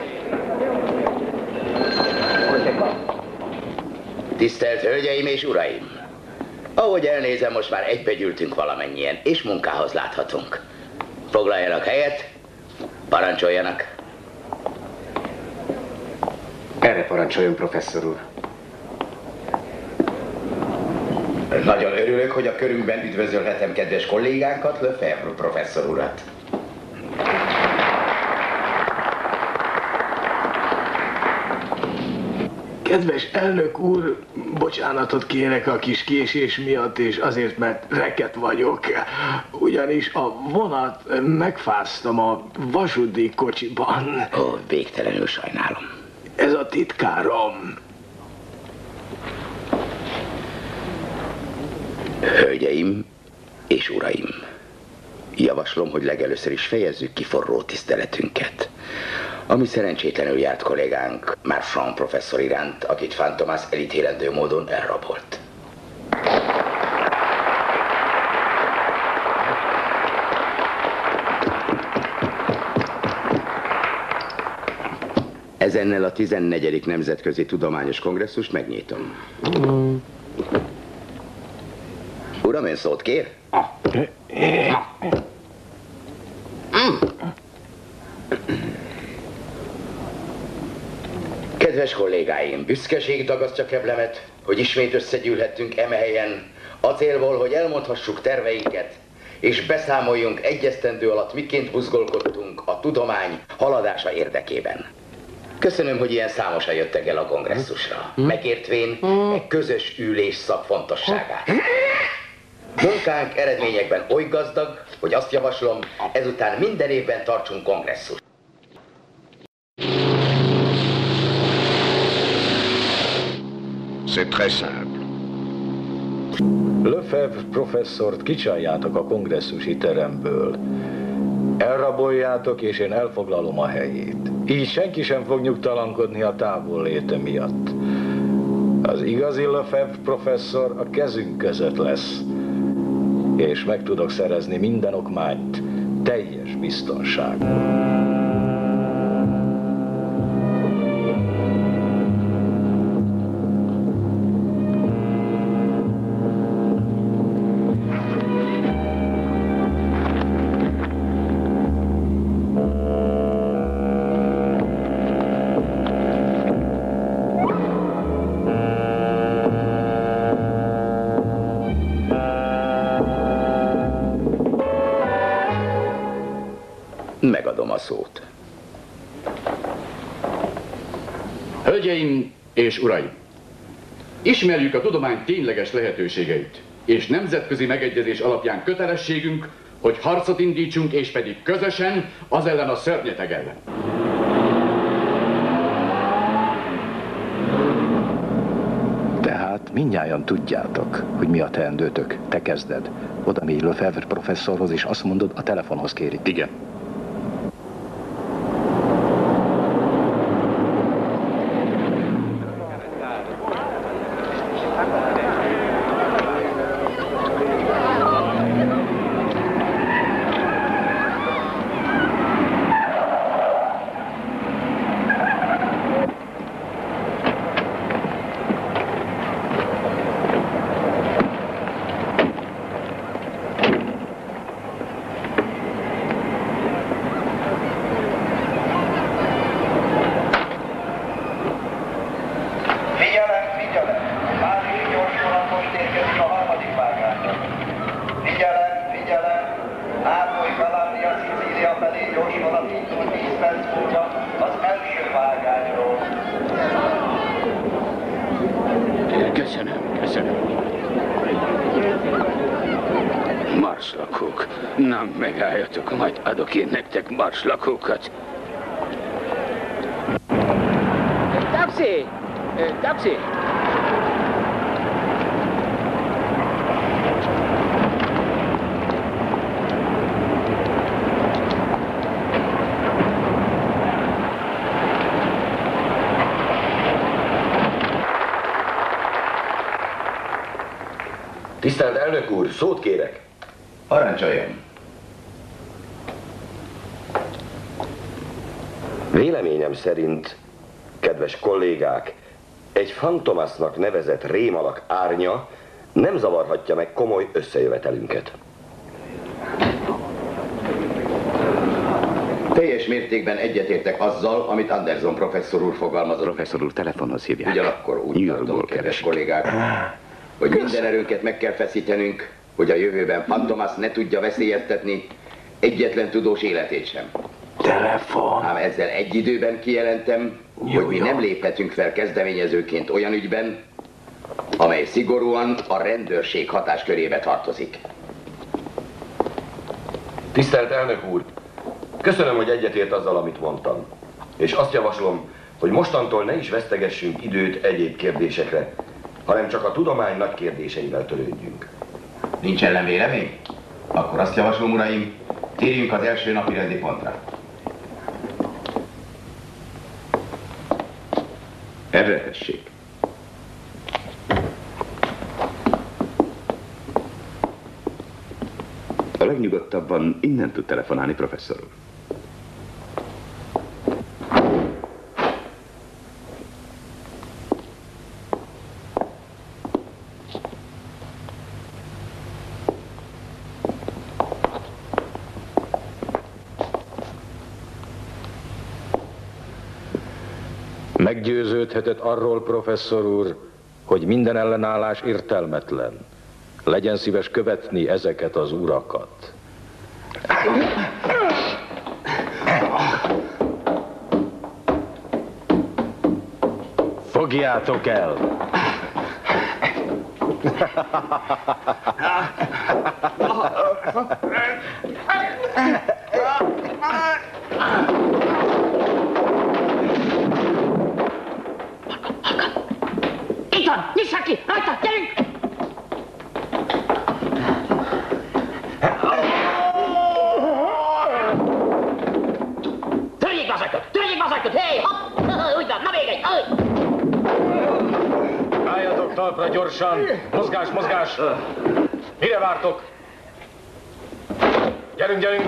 Tisztelt Hölgyeim és Uraim! Ahogy elnézem, most már egybegyűltünk valamennyien, és munkához láthatunk. Foglaljanak helyet, parancsoljanak. Erre parancsoljon, professzor úr. Nagyon örülök, hogy a körünkben üdvözölhetem kedves kollégánkat, Lefebvre professzor urat. Kedves elnök úr, bocsánatot kérek a kis késés miatt, és azért, mert reket vagyok. Ugyanis a vonat megfáztam a vasúti kocsiban. Ó, végtelenül sajnálom. Ez a titkárom. Hölgyeim és uraim, javaslom, hogy legelőször is fejezzük ki forró tiszteletünket, ami szerencsétlenül járt kollégánk Marchand professzor iránt, akit Fantomas elítélendő módon elrabolt. Ezennel a 14. Nemzetközi Tudományos Kongresszust megnyitom. Uram, ön szót kér? Kedves kollégáim, büszkeség dagasztja keblemet, hogy ismét összegyűlhettünk eme helyen, a célból, hogy elmondhassuk terveinket, és beszámoljunk egy esztendő alatt, miként buzgolkodtunk a tudomány haladása érdekében. Köszönöm, hogy ilyen számosan jöttek el a kongresszusra, megértvén egy közös ülés szakfontosságát. Munkánk eredményekben oly gazdag, hogy azt javaslom, ezután minden évben tartsunk kongresszust. C'est très simple. Lefebvre professzort kicsaljátok a kongresszusi teremből. Elraboljátok, és én elfoglalom a helyét. Így senki sem fog nyugtalankodni a távol léte miatt. Az igazi Lefebvre professzor a kezünk között lesz, és meg tudok szerezni minden okmányt teljes biztonságban. Megadom a szót. Hölgyeim és uraim! Ismerjük a tudomány tényleges lehetőségeit, és nemzetközi megegyezés alapján kötelességünk, hogy harcot indítsunk, és pedig közösen az ellen a szörnyeteg ellen. Tehát mindnyájan tudjátok, hogy mi a teendőtök. Te kezded. Oda mégy Lefebvre professzorhoz, és azt mondod, a telefonhoz kérik. Igen. 10 perc múlva az első vágányról. Köszönöm. Marslakók. Na, megálljatok, majd adok én nektek marslakókat. Taxi! Taxi! Tisztelt elnök úr, szót kérek. Parancsoljon. Véleményem szerint, kedves kollégák, egy Fantomasnak nevezett rémalak árnya nem zavarhatja meg komoly összejövetelünket. Teljes mértékben egyetértek azzal, amit Anderson professzor úr fogalmazott. Professzor úr, telefonhoz hívják. Ugyanakkor úgy tartom, kedves kollégák, hogy minden erőnket meg kell feszítenünk, hogy a jövőben Fantomas ne tudja veszélyeztetni egyetlen tudós életét sem. Telefon. Ám ezzel egy időben kijelentem, hogy mi nem léphetünk fel kezdeményezőként olyan ügyben, amely szigorúan a rendőrség hatáskörébe tartozik. Tisztelt elnök úr, köszönöm, hogy egyetért azzal, amit mondtam. És azt javaslom, hogy mostantól ne is vesztegessünk időt egyéb kérdésekre, hanem csak a tudomány nagy kérdéseivel törődjünk. Nincs ellenvélemény? Akkor azt javaslom, uraim, térjünk az első napi rendi pontra. Erre tessék. A legnyugodtabban innen tud telefonálni, professzor úr. Meggyőződhetett arról, professzor úr, hogy minden ellenállás értelmetlen. Legyen szíves követni ezeket az urakat. Fogjátok el! Itt van! Nyissák ki! Rajta! Gyerünk! Törjék be az ajtót! Törjék be az ajtót! Hé! Hopp! Úgy van! Na még egy! Álljatok talpra gyorsan! Mozgás, mozgás! Mire vártok? Gyerünk, gyerünk!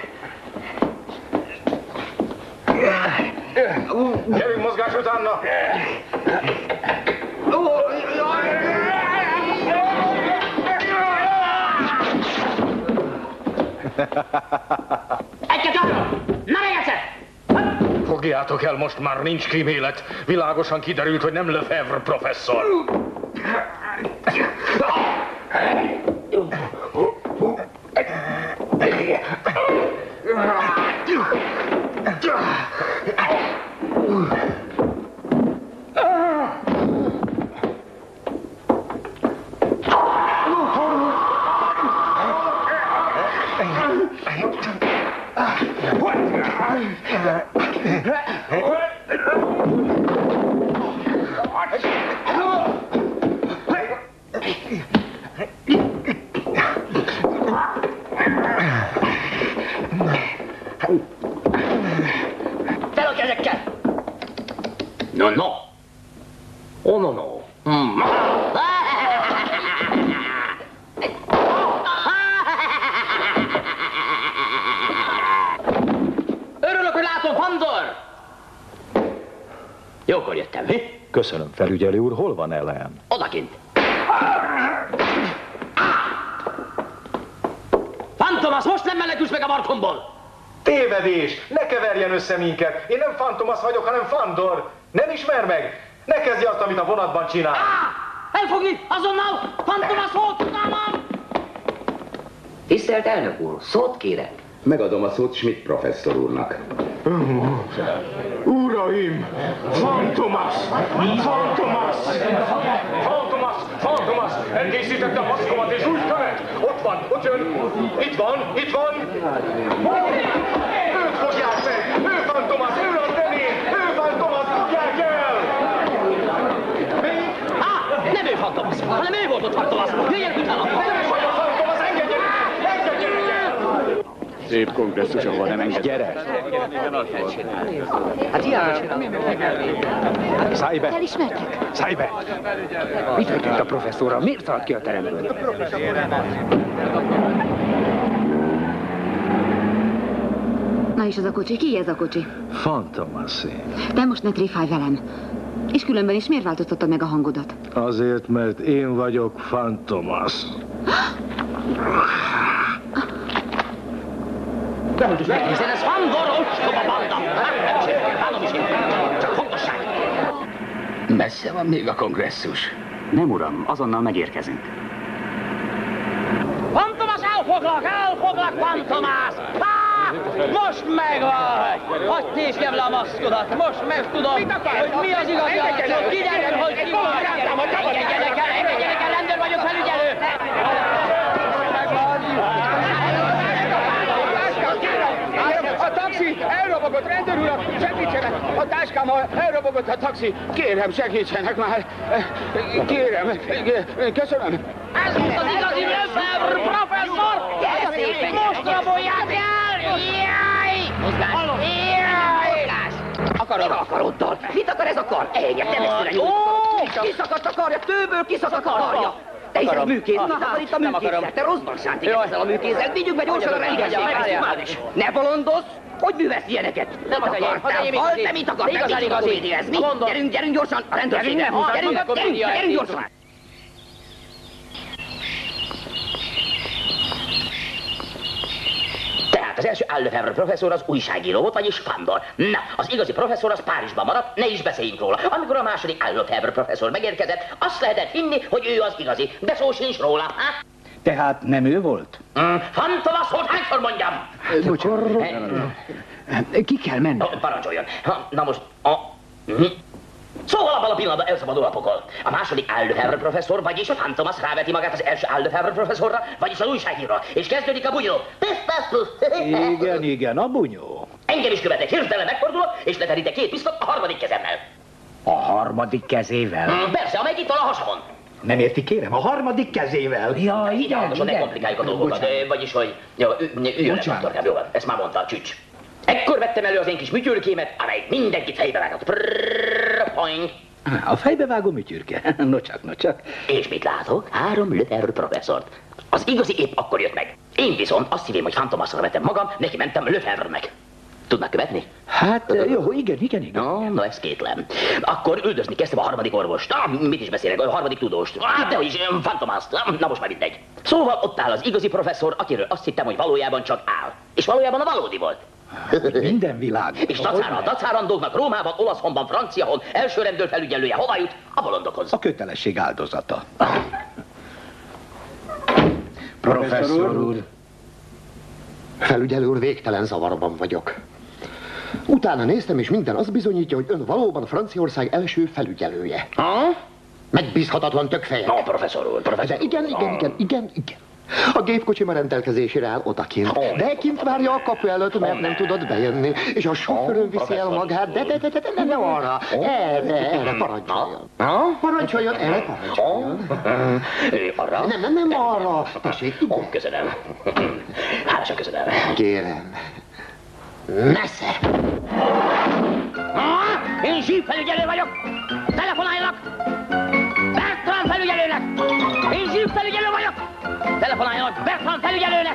Gyerünk, mozgás utána! Egy-kettő! Na még egyszer! Fogjátok el, most már nincs kímélet. Világosan kiderült, hogy nem Lefebvre professzor. Fel a kezekkel! No, no! Oh, no, no. Örülök, hogy látom, Fandor! Jókor jöttem, mi? Köszönöm, felügyelő úr, hol van Ellen? Odakint. Fantomas, most nem menekülsz meg a markomból! Tévedés! Ne keverjen össze minket! Én nem Fantomas vagyok, hanem Fandor! Nem ismer meg? Ne kezdje azt, amit a vonatban csinál! Elfogni! Azonnal! Fantomas volt, utána! Tisztelt elnök úr, szót kérek. Megadom a szót Schmidt professzor úrnak. Uraim! Fantomas! Fantomas! Fantomas! Fantomas! Elkészítette a maszkomat és úgy követ! Ott van, ott jön! Itt van, itt van! Őt fogják meg! Ő Fantomas! Ő az demény! Ő Fantomas! Fogják el! Nem ő Fantomas, hanem ő volt ott Fantomas! Jöjjön utána! Nem vagy a Fantomas! Engedjenek el! Engedjenek el! Szép kongresszus, ahol nem enged. Gyere! Hát hiába Szállj be! Felismertek? Szállj be! Mi történt a professzorral? Miért szaladt ki a teremből? Na és az a kocsi? Ki ez a kocsi? Fantomaszé. Te most ne tréfálj velem. És különben is miért változtattad meg a hangodat? Azért, mert én vagyok Fantomas. Hiszen ez Fandor ostoba banda! Nem is értem, csak fontosság! Messze van még a kongresszus. Nem, uram, azonnal megérkezünk. Fantomas, elfoglak, Fantomas! Most megvan! Hadd tésjem le a maszkodat, most megtudom, hogy mi az igazi arcod, kiderül, hogy ki vagy! Engedjenek el, rendőr vagyok, felügyelő! A taxi elrobogott, rendőr urak, segítsenek! A táskámmal elrobogott a taxi. Kérem, segítsenek már. Kérem, köszönöm. Ez most az igazi Lefebvre professzor! Most rabolják el! Jaj! Akarod a karoddal? Mit akar ez a kar? Engem nem eszére nyújt. Kiszakadt a karja, tőből kiszakadt a karja. Te is egy műkéz, na hát itt a műkézzel, te rosszban sántékedsz a műkézzel, vigyük be gyorsan a rendőrségre. Ne bolondozz! Hogy művelsz ilyeneket? Nem az enyém, halt, nem itt akart, nem így a komédiáz, mi? Gyerünk gyorsan a rendőrségre, gyerünk gyorsan! Tehát az első Lefebvre professzor az újságíró volt, vagyis Fandor. Na, az igazi professzor az Párizsban maradt, ne is beszéljünk róla. Amikor a második Lefebvre professzor megérkezett, azt lehetett hinni, hogy ő az igazi, de szó sincs róla. Ha? Tehát nem ő volt? Fantomas, hogy hányszor mondjam? Ki kell menni? Parancsoljon. Na most, szóval abban a pillanatban elszabadul a pokol. A második Lefebvre professzor, vagyis a Fantomas ráveti magát az első Lefebvre professzorra, vagyis az újságíróra, és kezdődik a bunyó. Igen, a bunyó. Engem is követek, hirtelen megfordulok, és leterítek két pisztot a harmadik kezemmel. A harmadik kezével? Persze, amelyik itt van a hasamon. Nem érti, kérem, a harmadik kezével. Ja, igen. Ne komplikáljuk a dolgokat, vagyis, hogy üljön le, doktorkám, jó van, ezt már mondta a csücs. Ekkor vettem elő az én kis műtyürkémet, amely mindenkit fejbe vágott. A fejbevágó műtyürke. Nocsak. És mit látok? 3 Lefebvre professzort. Az igazi épp akkor jött meg. Én viszont azt hívém, hogy Fantomasra vetem magam, neki mentem Lefebvre-nek. Tudnak követni? Hát jó, igen. Na, ez kétlem. Akkor üldözni kezdtem a harmadik orvost. Mit is beszélek, a harmadik tudóst. Dehogy Fantomast. Na most már mindegy. Szóval ott áll az igazi professzor, akiről azt hittem, hogy valójában csak áll. És valójában a valódi volt. Minden világ. És dacárandóknak Rómában, Olaszhonban, Franciahon, első rendőr felügyelője hova jut? A bolondokhoz. A kötelesség áldozata. Professzor úr. Felügyelő úr, végtelen zavarban vagyok. Utána néztem, és minden azt bizonyítja, hogy ön valóban Franciaország első felügyelője. Megbízhatatlan tökfejek. Professzor úr. De igen. A gépkocsi már rendelkezésére áll odakint. De kint várja a kapu előtt, mert nem tudott bejönni. És a sofőrön viszi el magát, de nem arra. Erre parancsoljon. Parancsoljon, erre parancsoljon. Arra? Nem arra. Tessék, igen. Köszönöm. Hálásan köszönöm. Kérem. Messze. Én zsípfelügyelő vagyok. Telefonáljanak. Bertrand felügyelőnek. Én zsípfelügyelő vagyok. Telefonáljanak Bertrand felügyelőnek.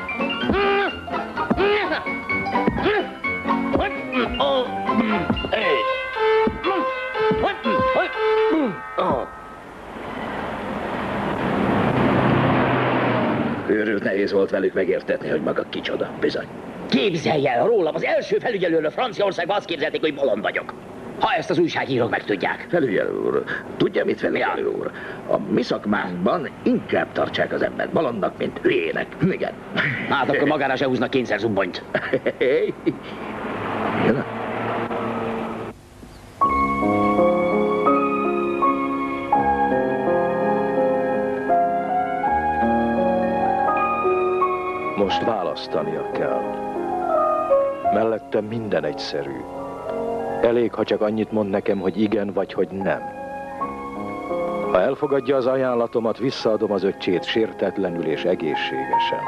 Őrült nehéz volt velük megértetni, hogy maga kicsoda, bizony. Képzelj el rólam, az első felügyelőről Franciaországban azt képzelték, hogy bolond vagyok. ha ezt az újságírók megtudják. Felügyelő úr, tudja mit, felügyelő úr? A mi szakmánkban inkább tartsák az embert bolondnak, mint hülyének. Igen. Hát akkor magára se húznak kényszerzubbonyt. Igen. Most választania kell. Mellettem minden egyszerű. Elég, ha csak annyit mond nekem, hogy igen vagy hogy nem. Ha elfogadja az ajánlatomat, visszaadom az öccsét sértetlenül és egészségesen.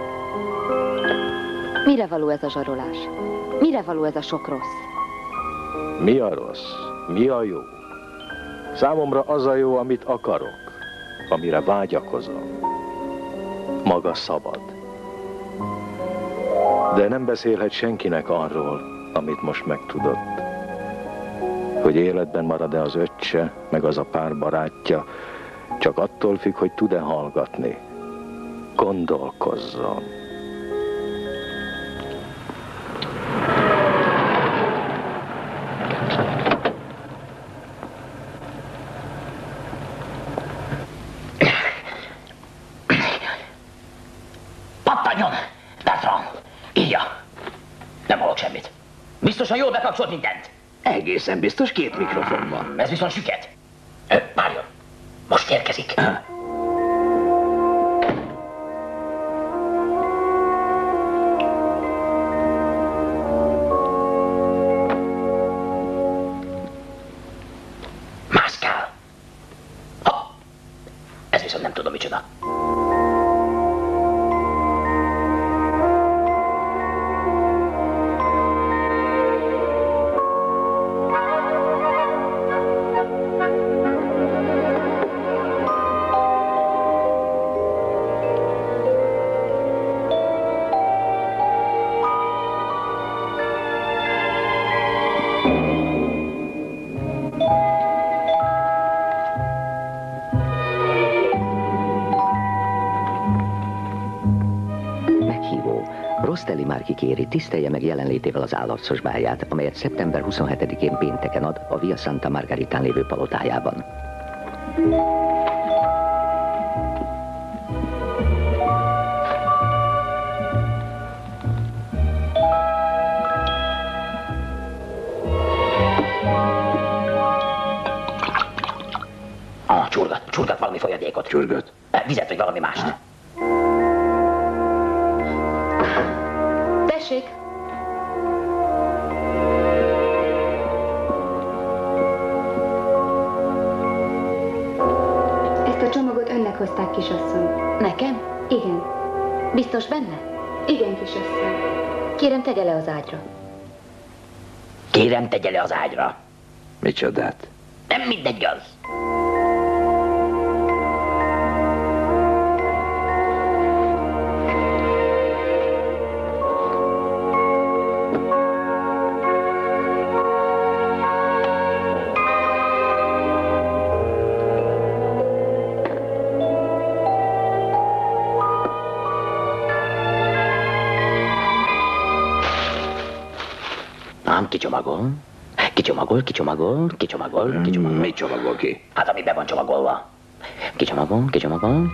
Mire való ez a zsarolás? Mire való ez a sok rossz? Mi a rossz? Mi a jó? Számomra az a jó, amit akarok, amire vágyakozom. Maga szabad. De nem beszélhet senkinek arról, amit most megtudott. Hogy életben marad-e az öccse, meg az a pár barátja, csak attól függ, hogy tud-e hallgatni. Gondolkozzon. Pattanjon! Bertrand! Írja! Nem hallok semmit. Biztosan jól bekapcsolt mindent. Egészen biztos 2 mikrofon van. Ez viszont süket. Várjon! Most érkezik. Mászkál. Ha! Ez viszont nem tudom micsoda. Rostelli már kikéri, tisztelje meg jelenlétével az állarcos bálját, amelyet szeptember 27-én pénteken ad a Via Santa Margaritán lévő palotájában. Csurgat valami folyadékot. Csurgat? Vizet vagy valami mást. Tessék! Ezt a csomagot önnek hozták, kisasszony. Nekem? Igen. Biztos benne? Igen, kisasszony. Kérem, tegye le az ágyra. Kérem, tegye le az ágyra. Micsodát? Nem mindegy az. Kicsomagol. Mi csomagol ki? Hát, ami be van csomagolva. Kicsomagol.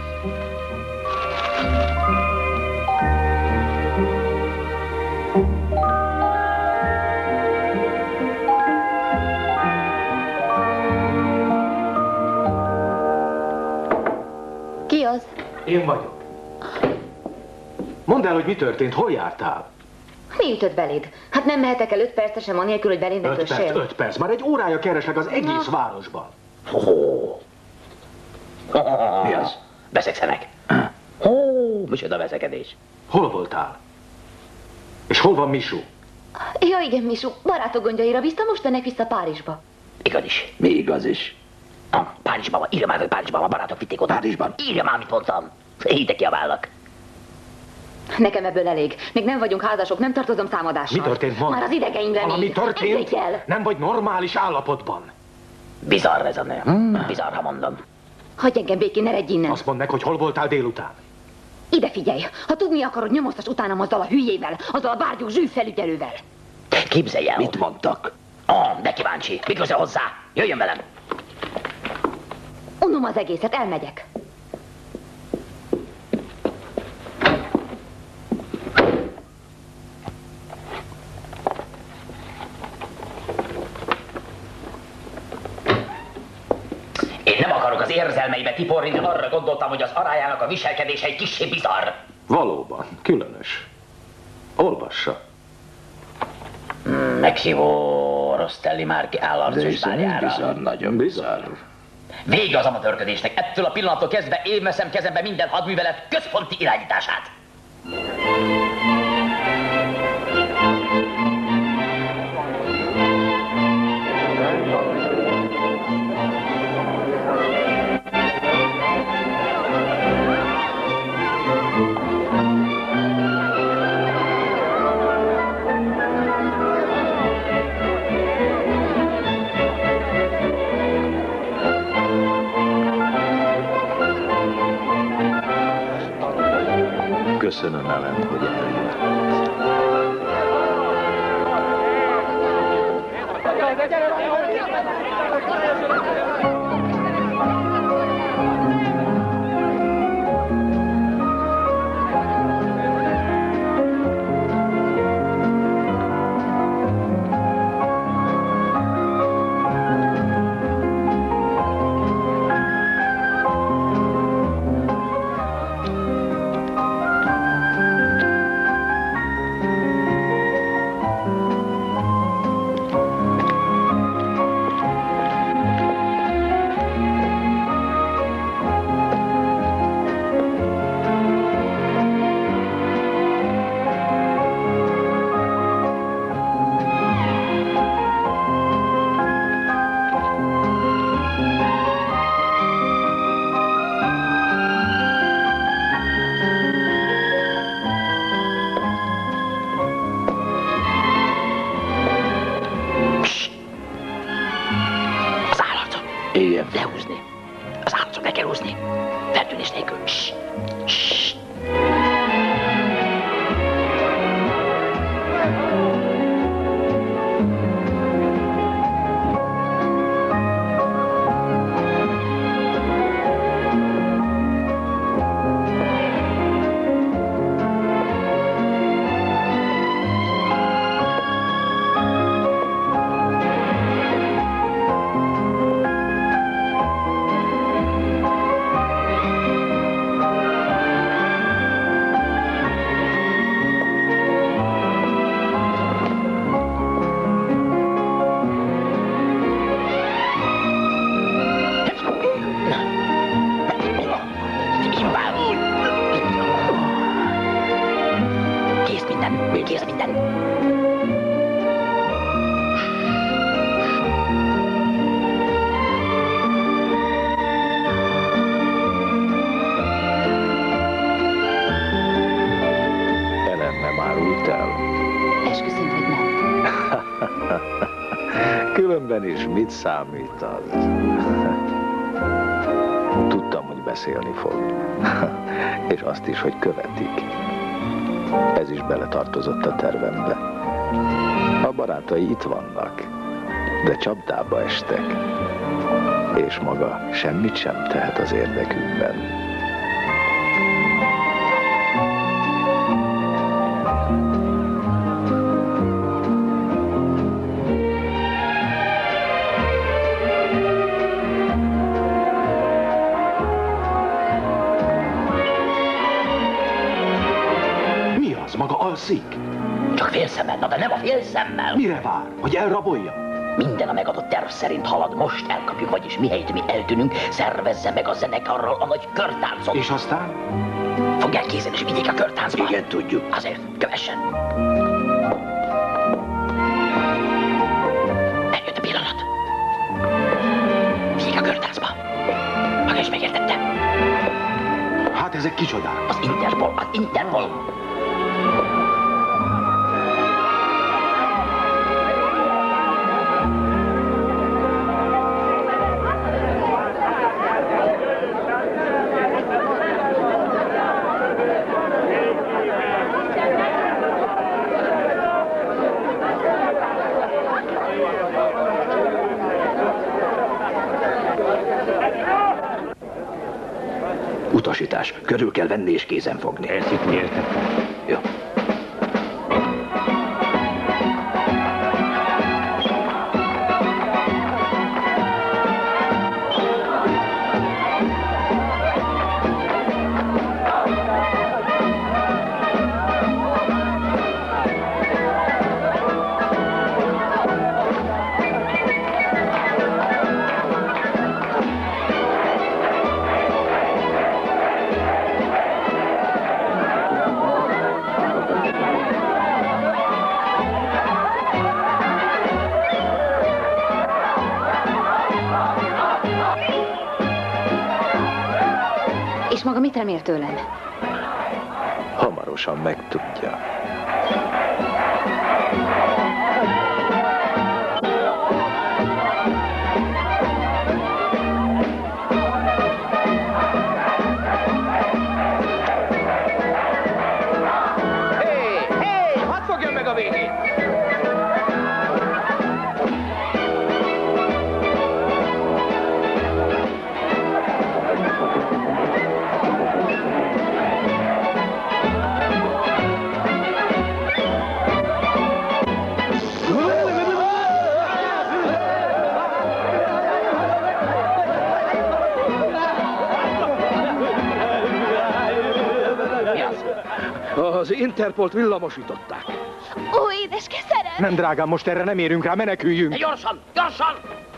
Ki az? Én vagyok. Mondd el, hogy mi történt, hol jártál? Mi ütött beléd? Hát nem mehetek el 5 percesen anélkül, hogy beléd ne kössél. 5 perc. Már egy órája kereslek az egész városban. Mi az? Beszegszenek. Micsoda veszekedés. Hol voltál? És hol van Misú? Ja, igen, Misú. Barátok gondjaira bízta, most mennek vissza Párizsba. Igaz is. Mi igaz is? Párizsban van. Írja már, hogy Párizsban van. Barátok vitték oda. Párizsban? Írja már, mit mondtam. Higgyek ki a vállak. Nekem ebből elég. Még nem vagyunk házasok, nem tartozom számadással. Mi történt, mondd? Már az idegeimre Valami még. történt? Nem vagy normális állapotban. Bizarr ez a nő. Bizarr, ha mondom. Hagyj engem békén, ne eredj innen. Azt mondd meg, hogy hol voltál délután. Ide figyelj! Ha tudni akarod, nyomoztass utánam azzal a hülyével, azzal a bárgyú zsűfelügyelővel. Képzelj el. Mit mondtak? De kíváncsi. Mi köze hozzá? Jöjjön velem. Unom az egészet, elmegyek. Én nem akarok az érzelmeibe tiporni, de arra gondoltam, hogy az arájának a viselkedése egy kissé bizarr. Valóban, különös. Olvassa. Meghívó Rostelli Márki állarcos bányára. Bizarr, nagyon bizarr. Vége az amatőrködésnek. Ettől a pillanattól kezdve én veszem kezembe minden hadművelet központi irányítását. Köszönöm, Ellen, hogy eljött. Lehúzni. Az állatot meg kell húzni. Feltűnés nélkül. Ssss. Ssss. Kész minden. Ellen nem árult el. Esküszöm, hogy nem. Különben is mit számít az? Tudtam, hogy beszélni fog. És azt is, hogy követik. Ez is beletartozott a tervembe. A barátai itt vannak, de csapdába estek. És maga semmit sem tehet az érdekükben. Maga alszik? Csak félszemmel, na de nem a félszemmel. Mire vár? Hogy elrabolja? Minden a megadott terv szerint halad, most elkapjuk, vagyis mihelyt mi eltűnünk, szervezze meg a zenekarral a nagy körtáncot. És aztán? Fogják kézen és vigyék a körtáncba. Igen, tudjuk. Azért, kövessen. Eljött a pillanat. Vigyék a körtáncba. Maga is megértette. Hát ezek kicsodák? Az Interpol, az Interpol. utasítás. Körül kell venni és kézen fogni. Ezt itt értettem. Jó. És maga mit remél tőlem? Hamarosan megtudja. Hé, hadd fogjon meg a végén! Az Interpolt villamosították. Ó, édeske, szerelem! Nem, drágám, most erre nem érünk rá, meneküljünk. Gyorsan, gyorsan!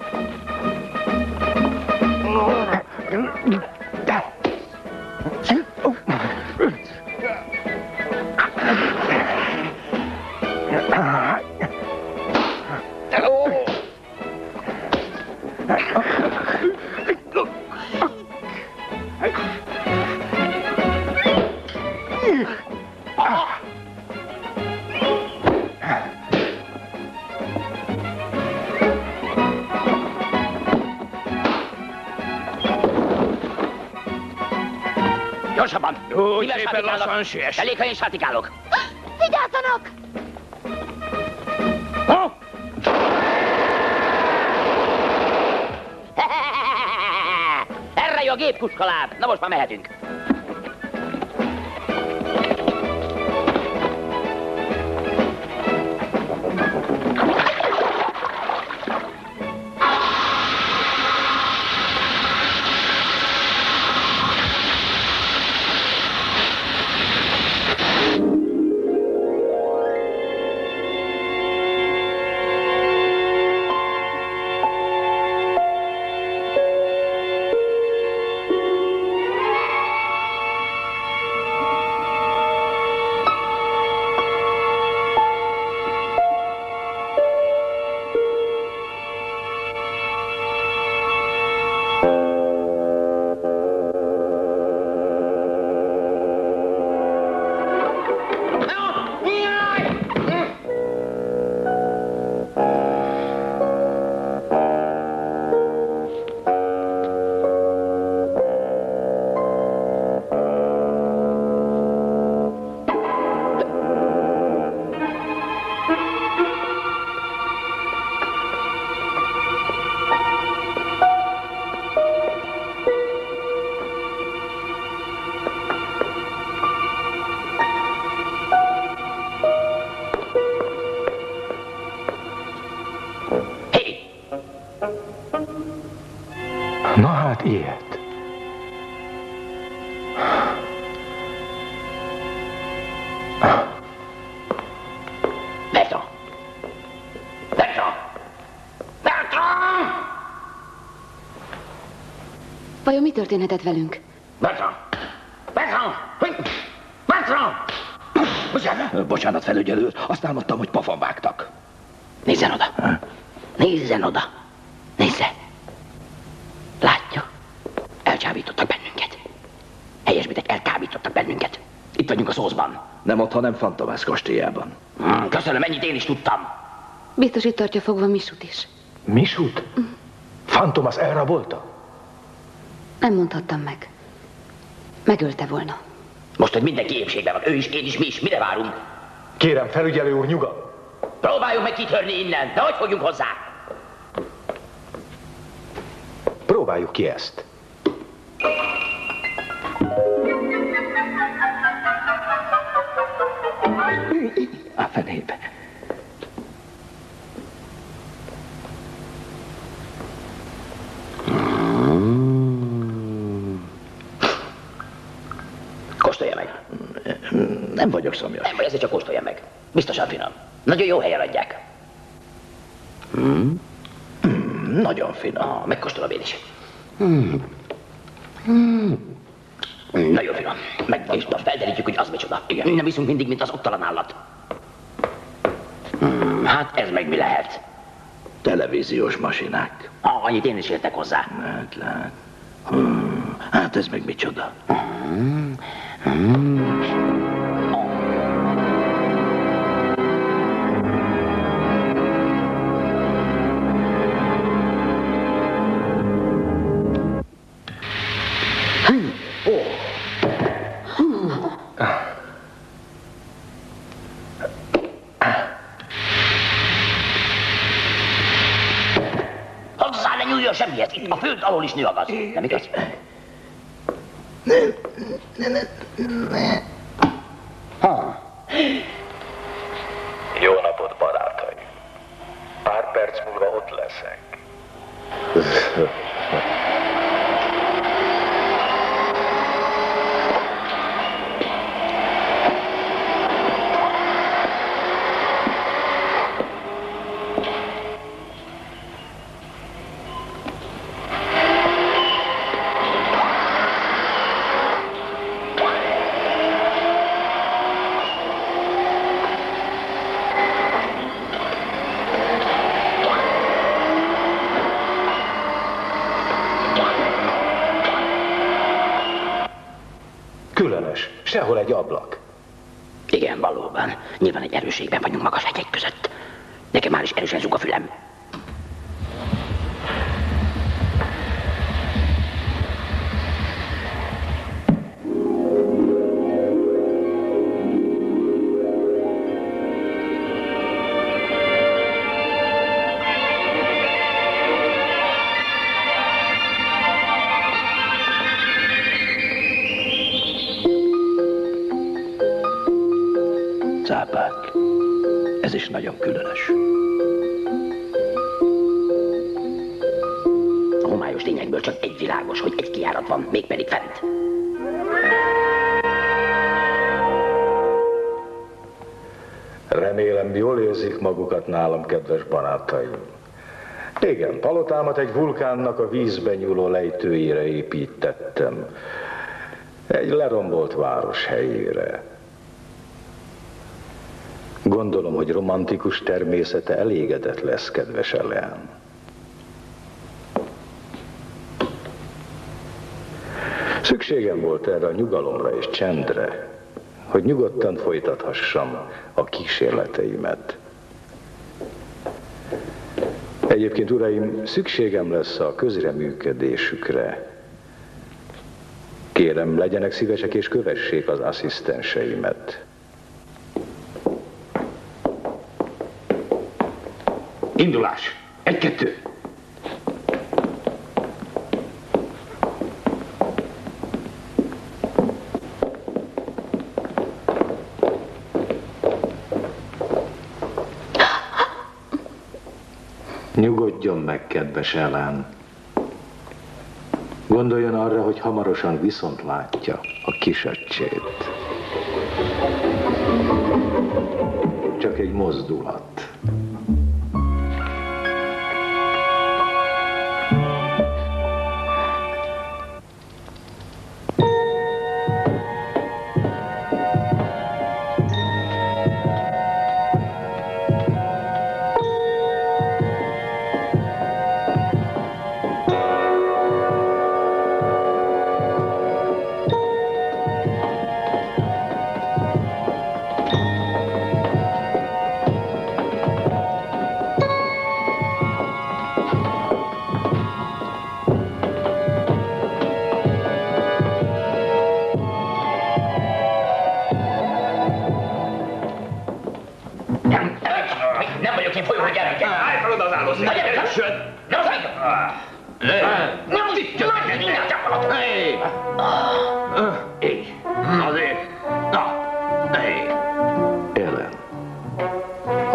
Gyorsabban! Úgy Mivel szépen sátikálnak? lassan siess. Elég, ha én sátikálok. Vigyázzanak! Erre jó a gépkuskaláb! Na most már mehetünk. Na hát ilyet. Bertrand! Bertrand! Bertrand! Vajon mi történhetett velünk? Bertrand! Bertrand! Bertrand! Bocsánat, felügyelő úr. Azt álmodtam, hogy pofon vágtak. Nézzen oda! Nézzen oda! Nézze! Látja? Elcsábítottak bennünket. Helyesbitek, elkábítottak bennünket. Itt vagyunk a szószban. Nem ott, hanem Fantomász kastélyában. Köszönöm, ennyit én is tudtam. Biztos itt tartja fogva Misut is. Misut? Fantomász elrabolta? Nem mondhattam meg. Megölte volna. Most, hogy mindenki épségben van, ő is, én is, mi is, mire várunk? Kérem, felügyelő úr, nyugalom. Próbáljuk meg kitörni innen, de hogy fogjunk hozzá? Próbáljuk ki ezt. fenébe. Kóstolja meg. Nem vagyok szomjas. Nem vagy, ezért csak kóstolja meg. Biztosan finom. Nagyon jó helyen adják. Nagyon finom. Megkóstolom én is. Nagyon finom. Megvan. És most felderítjük, hogy az micsoda. Igen. Nem viszünk mindig, mint az ottalan állat. Hát ez meg mi lehet? Televíziós masinák. Annyit én is értek hozzá. Lát. Hát ez meg micsoda? Hozzá ne nyúljon semmihez, itt a föld alól is nő a gaz. Nem igaz? Jó napot, barátaim! Pár perc múlva ott leszek. Különös. Sehol egy ablak. Igen, valóban. Nyilván egy erőségben vagyunk magas hegyek között. Nekem már is erősen zúg a fülem. Cápák. Ez is nagyon különös. A homályos tényekből csak egy világos, hogy egy kijárat van, mégpedig fent. Remélem, jól érzik magukat nálam, kedves barátaim. Igen, palotámat egy vulkánnak a vízben nyúló lejtőjére építettem. Egy lerombolt város helyére. Gondolom, hogy romantikus természete elégedett lesz, kedves Ellen. Szükségem volt erre a nyugalomra és csendre, hogy nyugodtan folytathassam a kísérleteimet. Egyébként, uraim, szükségem lesz a közreműködésükre. Kérem, legyenek szívesek és kövessék az asszisztenseimet. Indulás! 1-2! Nyugodjon meg, kedves Ellen. Gondoljon arra, hogy hamarosan viszont látja a kisöccsét. Csak egy mozdulat. Nem vagyok én folyó, hogy gyerekek! Állj fel oda az állószékre! Na gyerek! Nem az még! Nem az itt! Már mindjárt gyakorlat! Így! Azért! Na! Ellen!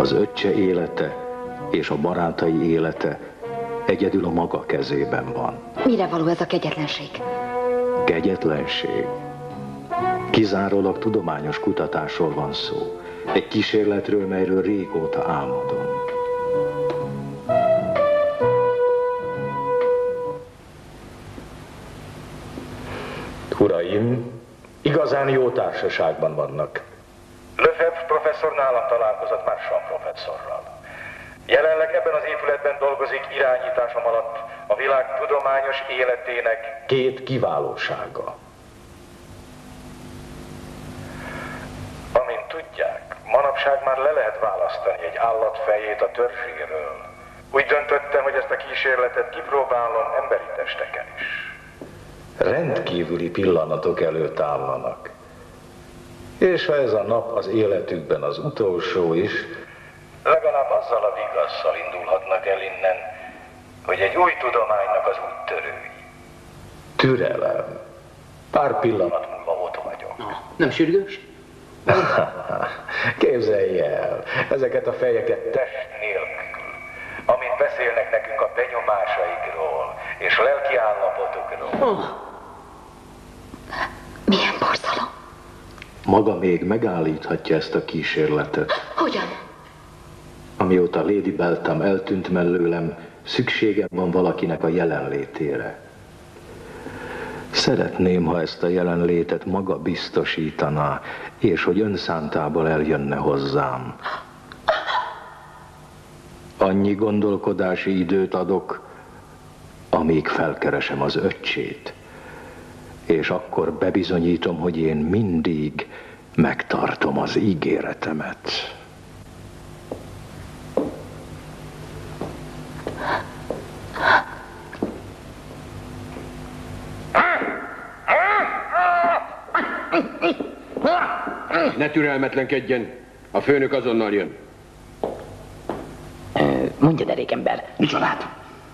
Az öccse élete és a barátai élete egyedül a maga kezében van. Mire való ez a kegyetlenség? Kegyetlenség? Kizárólag tudományos kutatásról van szó. Egy kísérletről, melyről régóta álmodunk. Uraim, igazán jó társaságban vannak. Lefebvre professzor nálam találkozott Marchand professzorral. Jelenleg ebben az épületben dolgozik irányításom alatt a világ tudományos életének 2 kiválósága. Amint tudják, manapság már le lehet választani egy állat fejét a törzséről. Úgy döntöttem, hogy ezt a kísérletet kipróbálom emberi testeken is. Rendkívüli pillanatok előtt állnak. És ha ez a nap az életükben az utolsó is, legalább azzal a vigasszal indulhatnak el innen, hogy egy új tudománynak az úttörői. Türelem. Pár pillanat múlva ott vagyok. Nem sürgős? Képzelj el, ezeket a fejeket Test nélkül, amint beszélnek nekünk a benyomásaikról és lelki állapotokról. Milyen borzalom? Maga még megállíthatja ezt a kísérletet. Hogyan? Amióta Lady Beltham eltűnt mellőlem, szükségem van valakinek a jelenlétére. Szeretném, ha ezt a jelenlétet maga biztosítaná, és hogy önszántából eljönne hozzám. Annyi gondolkodási időt adok, amíg felkeresem az öccsét, és akkor bebizonyítom, hogy én mindig megtartom az ígéretemet. Ne türelmetlenkedjen, a főnök azonnal jön. Mondja, derékember. Micsodát?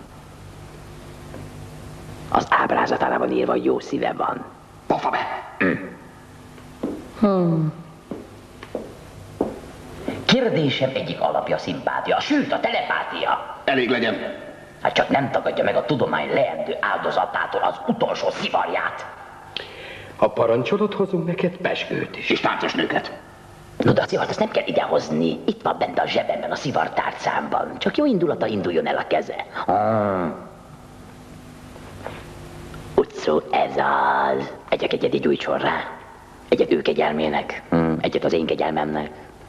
Az ábrázatára van írva, hogy jó szíve van. Pofa be! Kérdésem egyik alapja szimpátia, sőt a telepátia. Elég legyen. Hát csak nem tagadja meg a tudomány leendő áldozatától az utolsó szivarját. Ha parancsolod, hozunk neked pezsgőt is. És táncos nőket. No, de a szivart ezt nem kell idehozni. Itt van bent a zsebemben, a szivartárcámban. Csak jó indulata induljon el a keze. Utcó, ez az. Egyet gyújtson rá. Egyet ő kegyelmének. Egyet az én kegyelmemnek.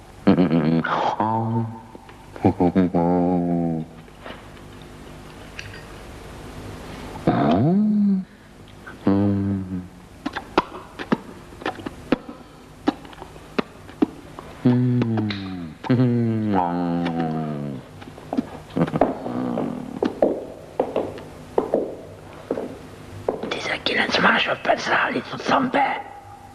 Másodpercre állítottam be.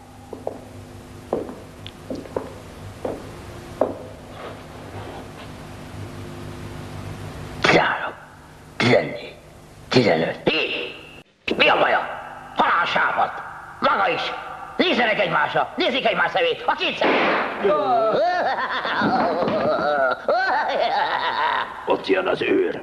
13, 14, 15. Mi a baja? Halálsápat! Maga is! Nézzenek egymásra! Nézzék egymás szemét! A két szemét! Ott jön az őr.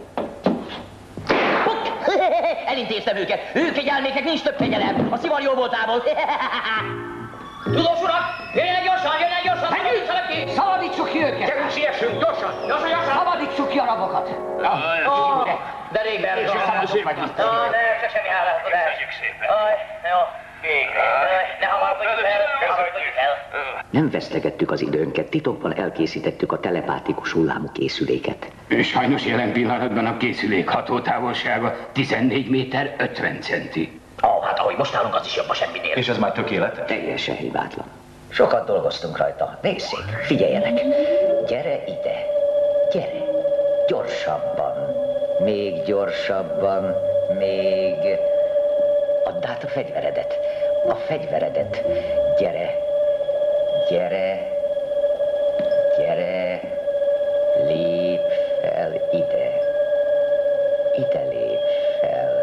Elintéztem őket. Ők kegyelméknek nincs több kegyelem. A szivar jó voltából. Tudós urak! Jöjjenek gyorsan! Nyújtsanak ki! Szabadítsuk ki őket! Gyerünk, siessünk! Gyorsan! Szabadítsuk ki a rabokat! De régben. És Ne, se semmi hálát. Köszönjük szépen. Jó. Ne hamarkodjuk el. Nem vesztegettük az időnket, titokban elkészítettük a telepátikus hullámú készüléket. Sajnos jelen pillanatban a készülék hatótávolsága 14 méter 50 centi. Hát ahogy most állunk, az is jobb a semminél. És ez már tökéletes? Teljesen hibátlan. Sokat dolgoztunk rajta. Nézzék, figyeljenek. Gyere ide. Gyere. Gyorsabban. Még gyorsabban. Még... Add át a fegyveredet. A fegyveredet. Gyere. Gyere. Gyere. Lép fel ide. Ide lép fel.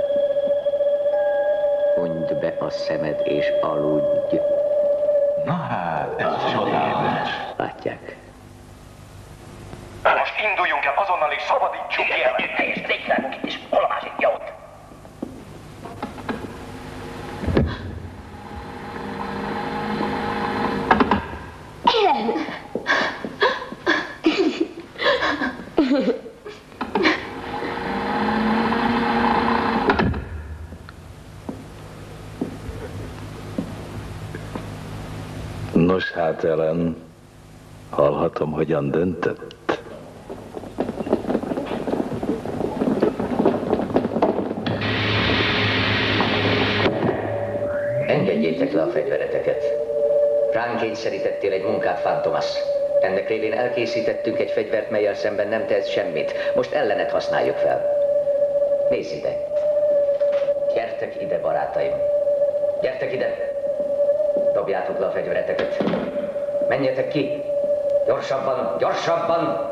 Hunyd be a szemed és aludj. Na hát, ez csodálatos. Látják? Szabadítsuk el! Teljes légvilágunk itt is. Hol a másik? Ja, ott. Ellen! Nos hát, Ellen, hallhatom, hogyan döntött? Engedjétek le a fegyvereteket. Ránk kényszerítettél egy munkát, Fantomas. Ennek révén elkészítettünk egy fegyvert, mellyel szemben nem tehetsz semmit. Most ellened használjuk fel. Nézz ide. Gyertek ide, barátaim. Gyertek ide. Dobjátok le a fegyvereteket. Menjetek ki. Gyorsabban, gyorsabban!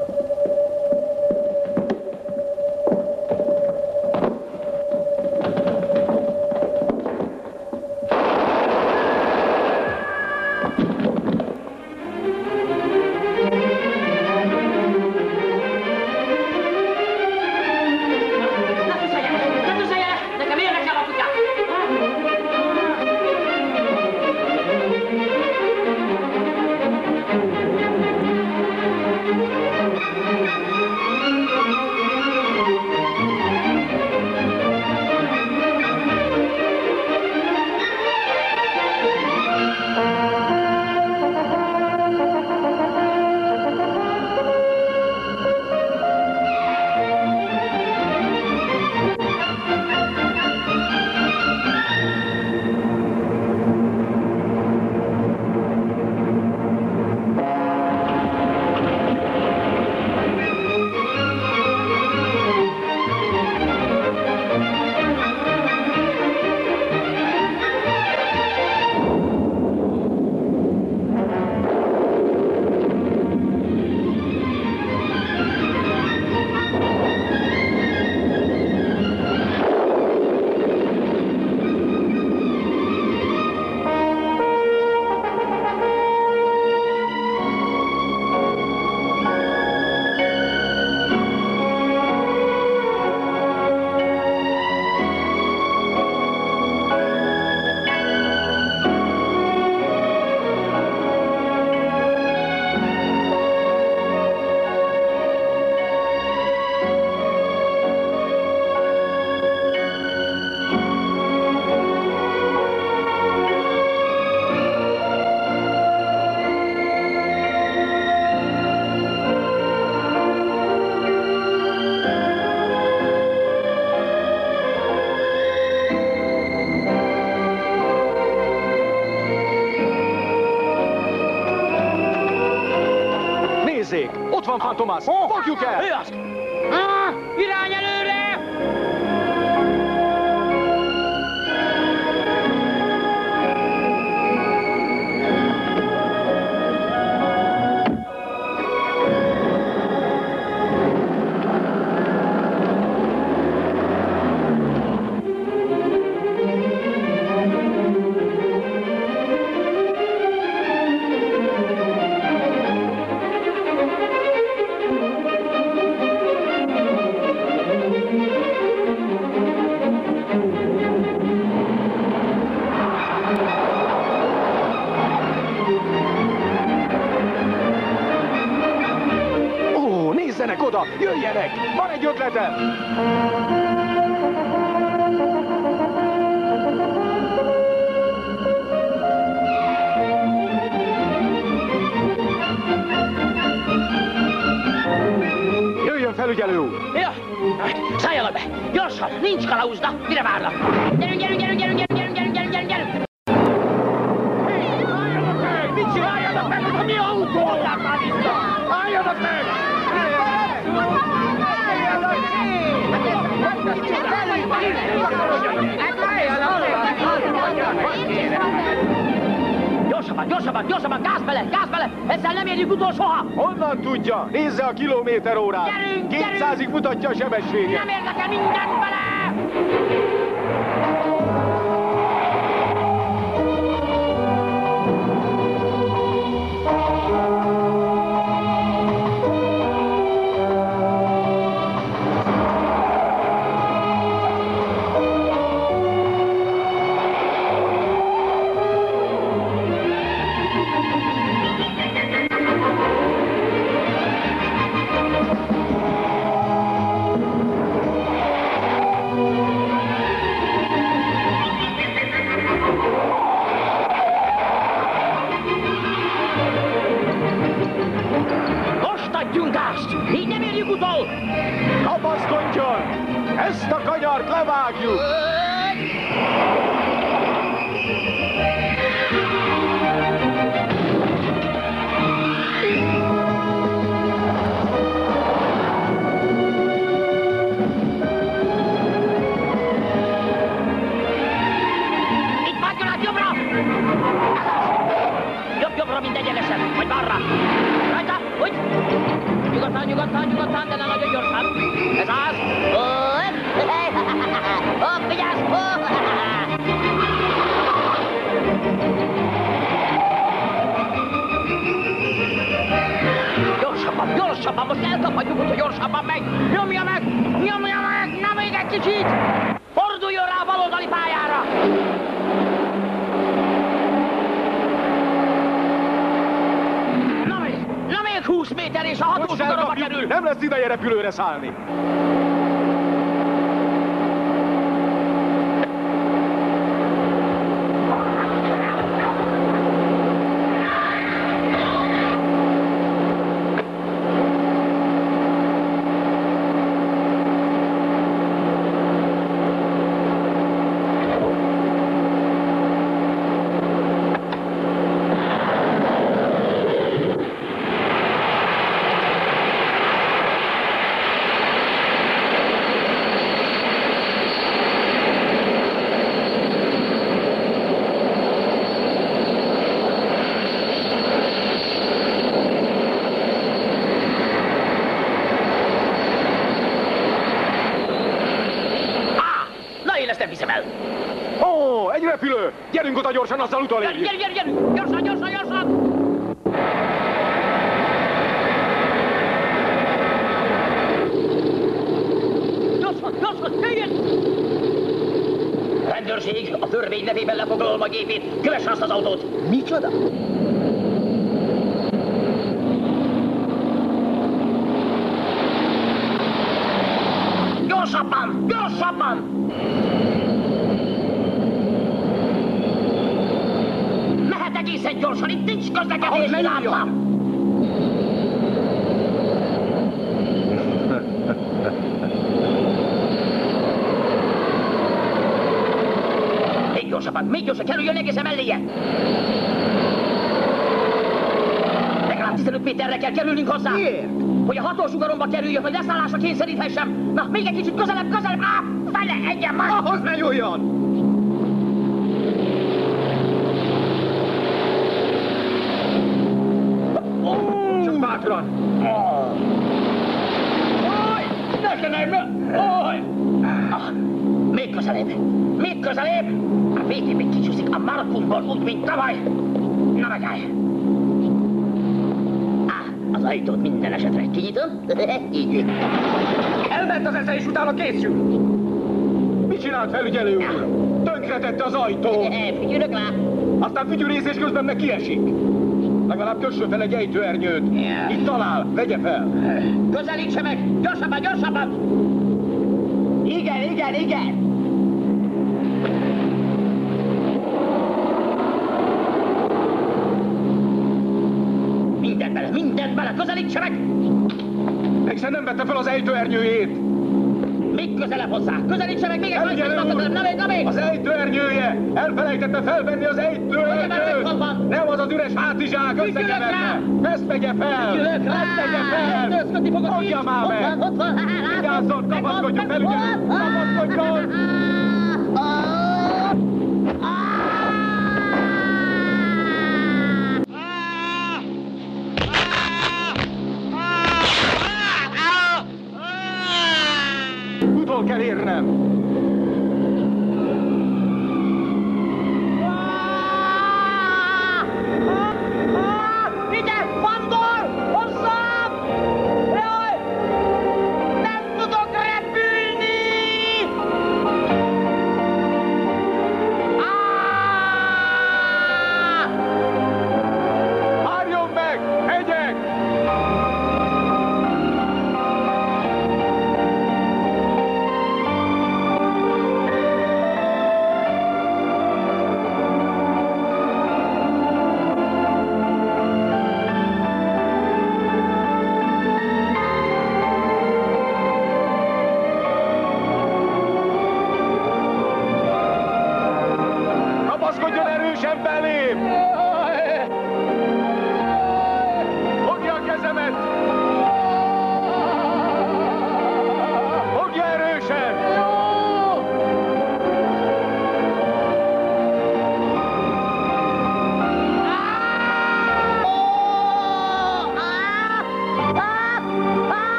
Ott van Fantomas! Fogjuk el! Ő az! Irány előre! Oda, jöjjenek! Van egy ötletem! Jöjjön, felügyelő úr! Ja, szálljanak be! Gyorsan! Nincs kalauzda! Mire várnak? Gyerünk, gyerünk, gyerünk, gyerünk, gyerünk, gyerünk, gyerünk, gyerünk, gyerünk! Álljanak meg! Mit csináljanak meg? Ez a mi autó! Mondják már vissza! Álljanak meg! Gyorsabban, gyorsabban, gyorsabban, gáz bele! Ezzel nem érjük utol soha! Honnan tudja? Nézze a kilométerórát! Gyerünk, 200-ig mutatja a sebességet! Nem érdekel mindent bele! rontást! Így nem érjük utol! Kapaszkodjon! Ezt a kanyart levágjuk! Itt vágjon át jobbra! Jobbra, mint egyenesen, vagy balra! Rajta, úgy! Nyugodtan, de ne nagyon gyorsan! Ez az! Hopp, vigyázz! Gyorsabban, most elkaphatjuk, hogyha gyorsabban megy! Nyomja meg! Na még egy kicsit! Forduljon rá a baloldali pályára! Na még 20 méter és a hatósugaromba kerül! Nem lesz ideje repülőre szállni! Repülő! Gyerünk oda gyorsan, azzal utolérjük! Gyerünk! Gyorsan! Gyorsan! Jöjjön! Rendőrség, a törvény nevében lefoglalom a gépét. Kövesse azt az autót! Micsoda? Gyorsabban! Egészen gyorsan, itt nincs közlekedési lámpa! Még gyorsan, kerüljön egészen melléje! Legalább 15 méterre kell kerülnünk hozzá! Miért? Hogy a hatósugaromba kerüljön, hogy leszállásra kényszeríthessem! Na, még egy kicsit közelebb! Fele, egyen már! Ahhoz ne jöjjön! Bátran! Még közelebb! A végén még kicsúszik a markunkból úgy, mint tavaly! Na megállj! Az ajtót minden esetre kinyitom. Így. Elment az esze, és utána készül! Mit csinált, felügyelő úr? Tönkretette az ajtót! Fütyülök rá! Aztán fütyülészés közben meg kiesik! Legalább kössön fel egy ejtőernyőt. Itt talál, vegye fel. Közelítse meg! Gyorsabban! Igen! Mindent bele! Közelítse meg! Mégsem nem vette fel az ejtőernyőjét. Még közelebb hozzá! Közelítse meg még egy közelebb! Na még! Az ejtőernyője! Elfelejtette felvenni az ejtőernyőt! Nem az az üres hátizsák összekeverne! Ezt vegye fel! Adja már meg! Vigyázzon, kapaszkodjon, felügyelő! Kapaszkodjon! Utol kell érnem!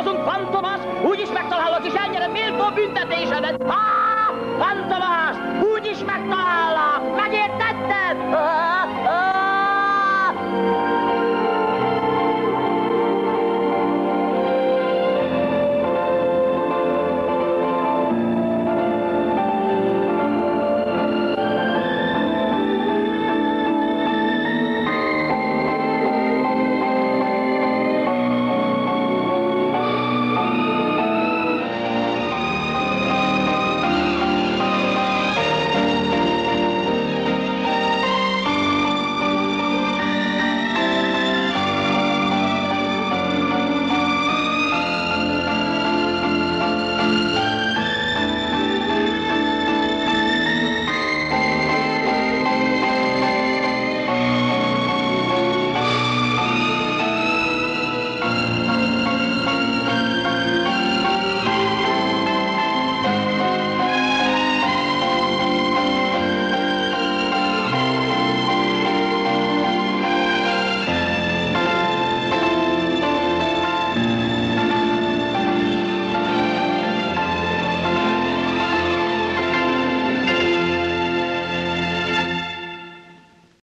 találkozunk, Fantomas! Úgyis megtalállak, és elnyerem méltó büntetésedet! Fantomas! Úgyis megtalállak! Megértetted?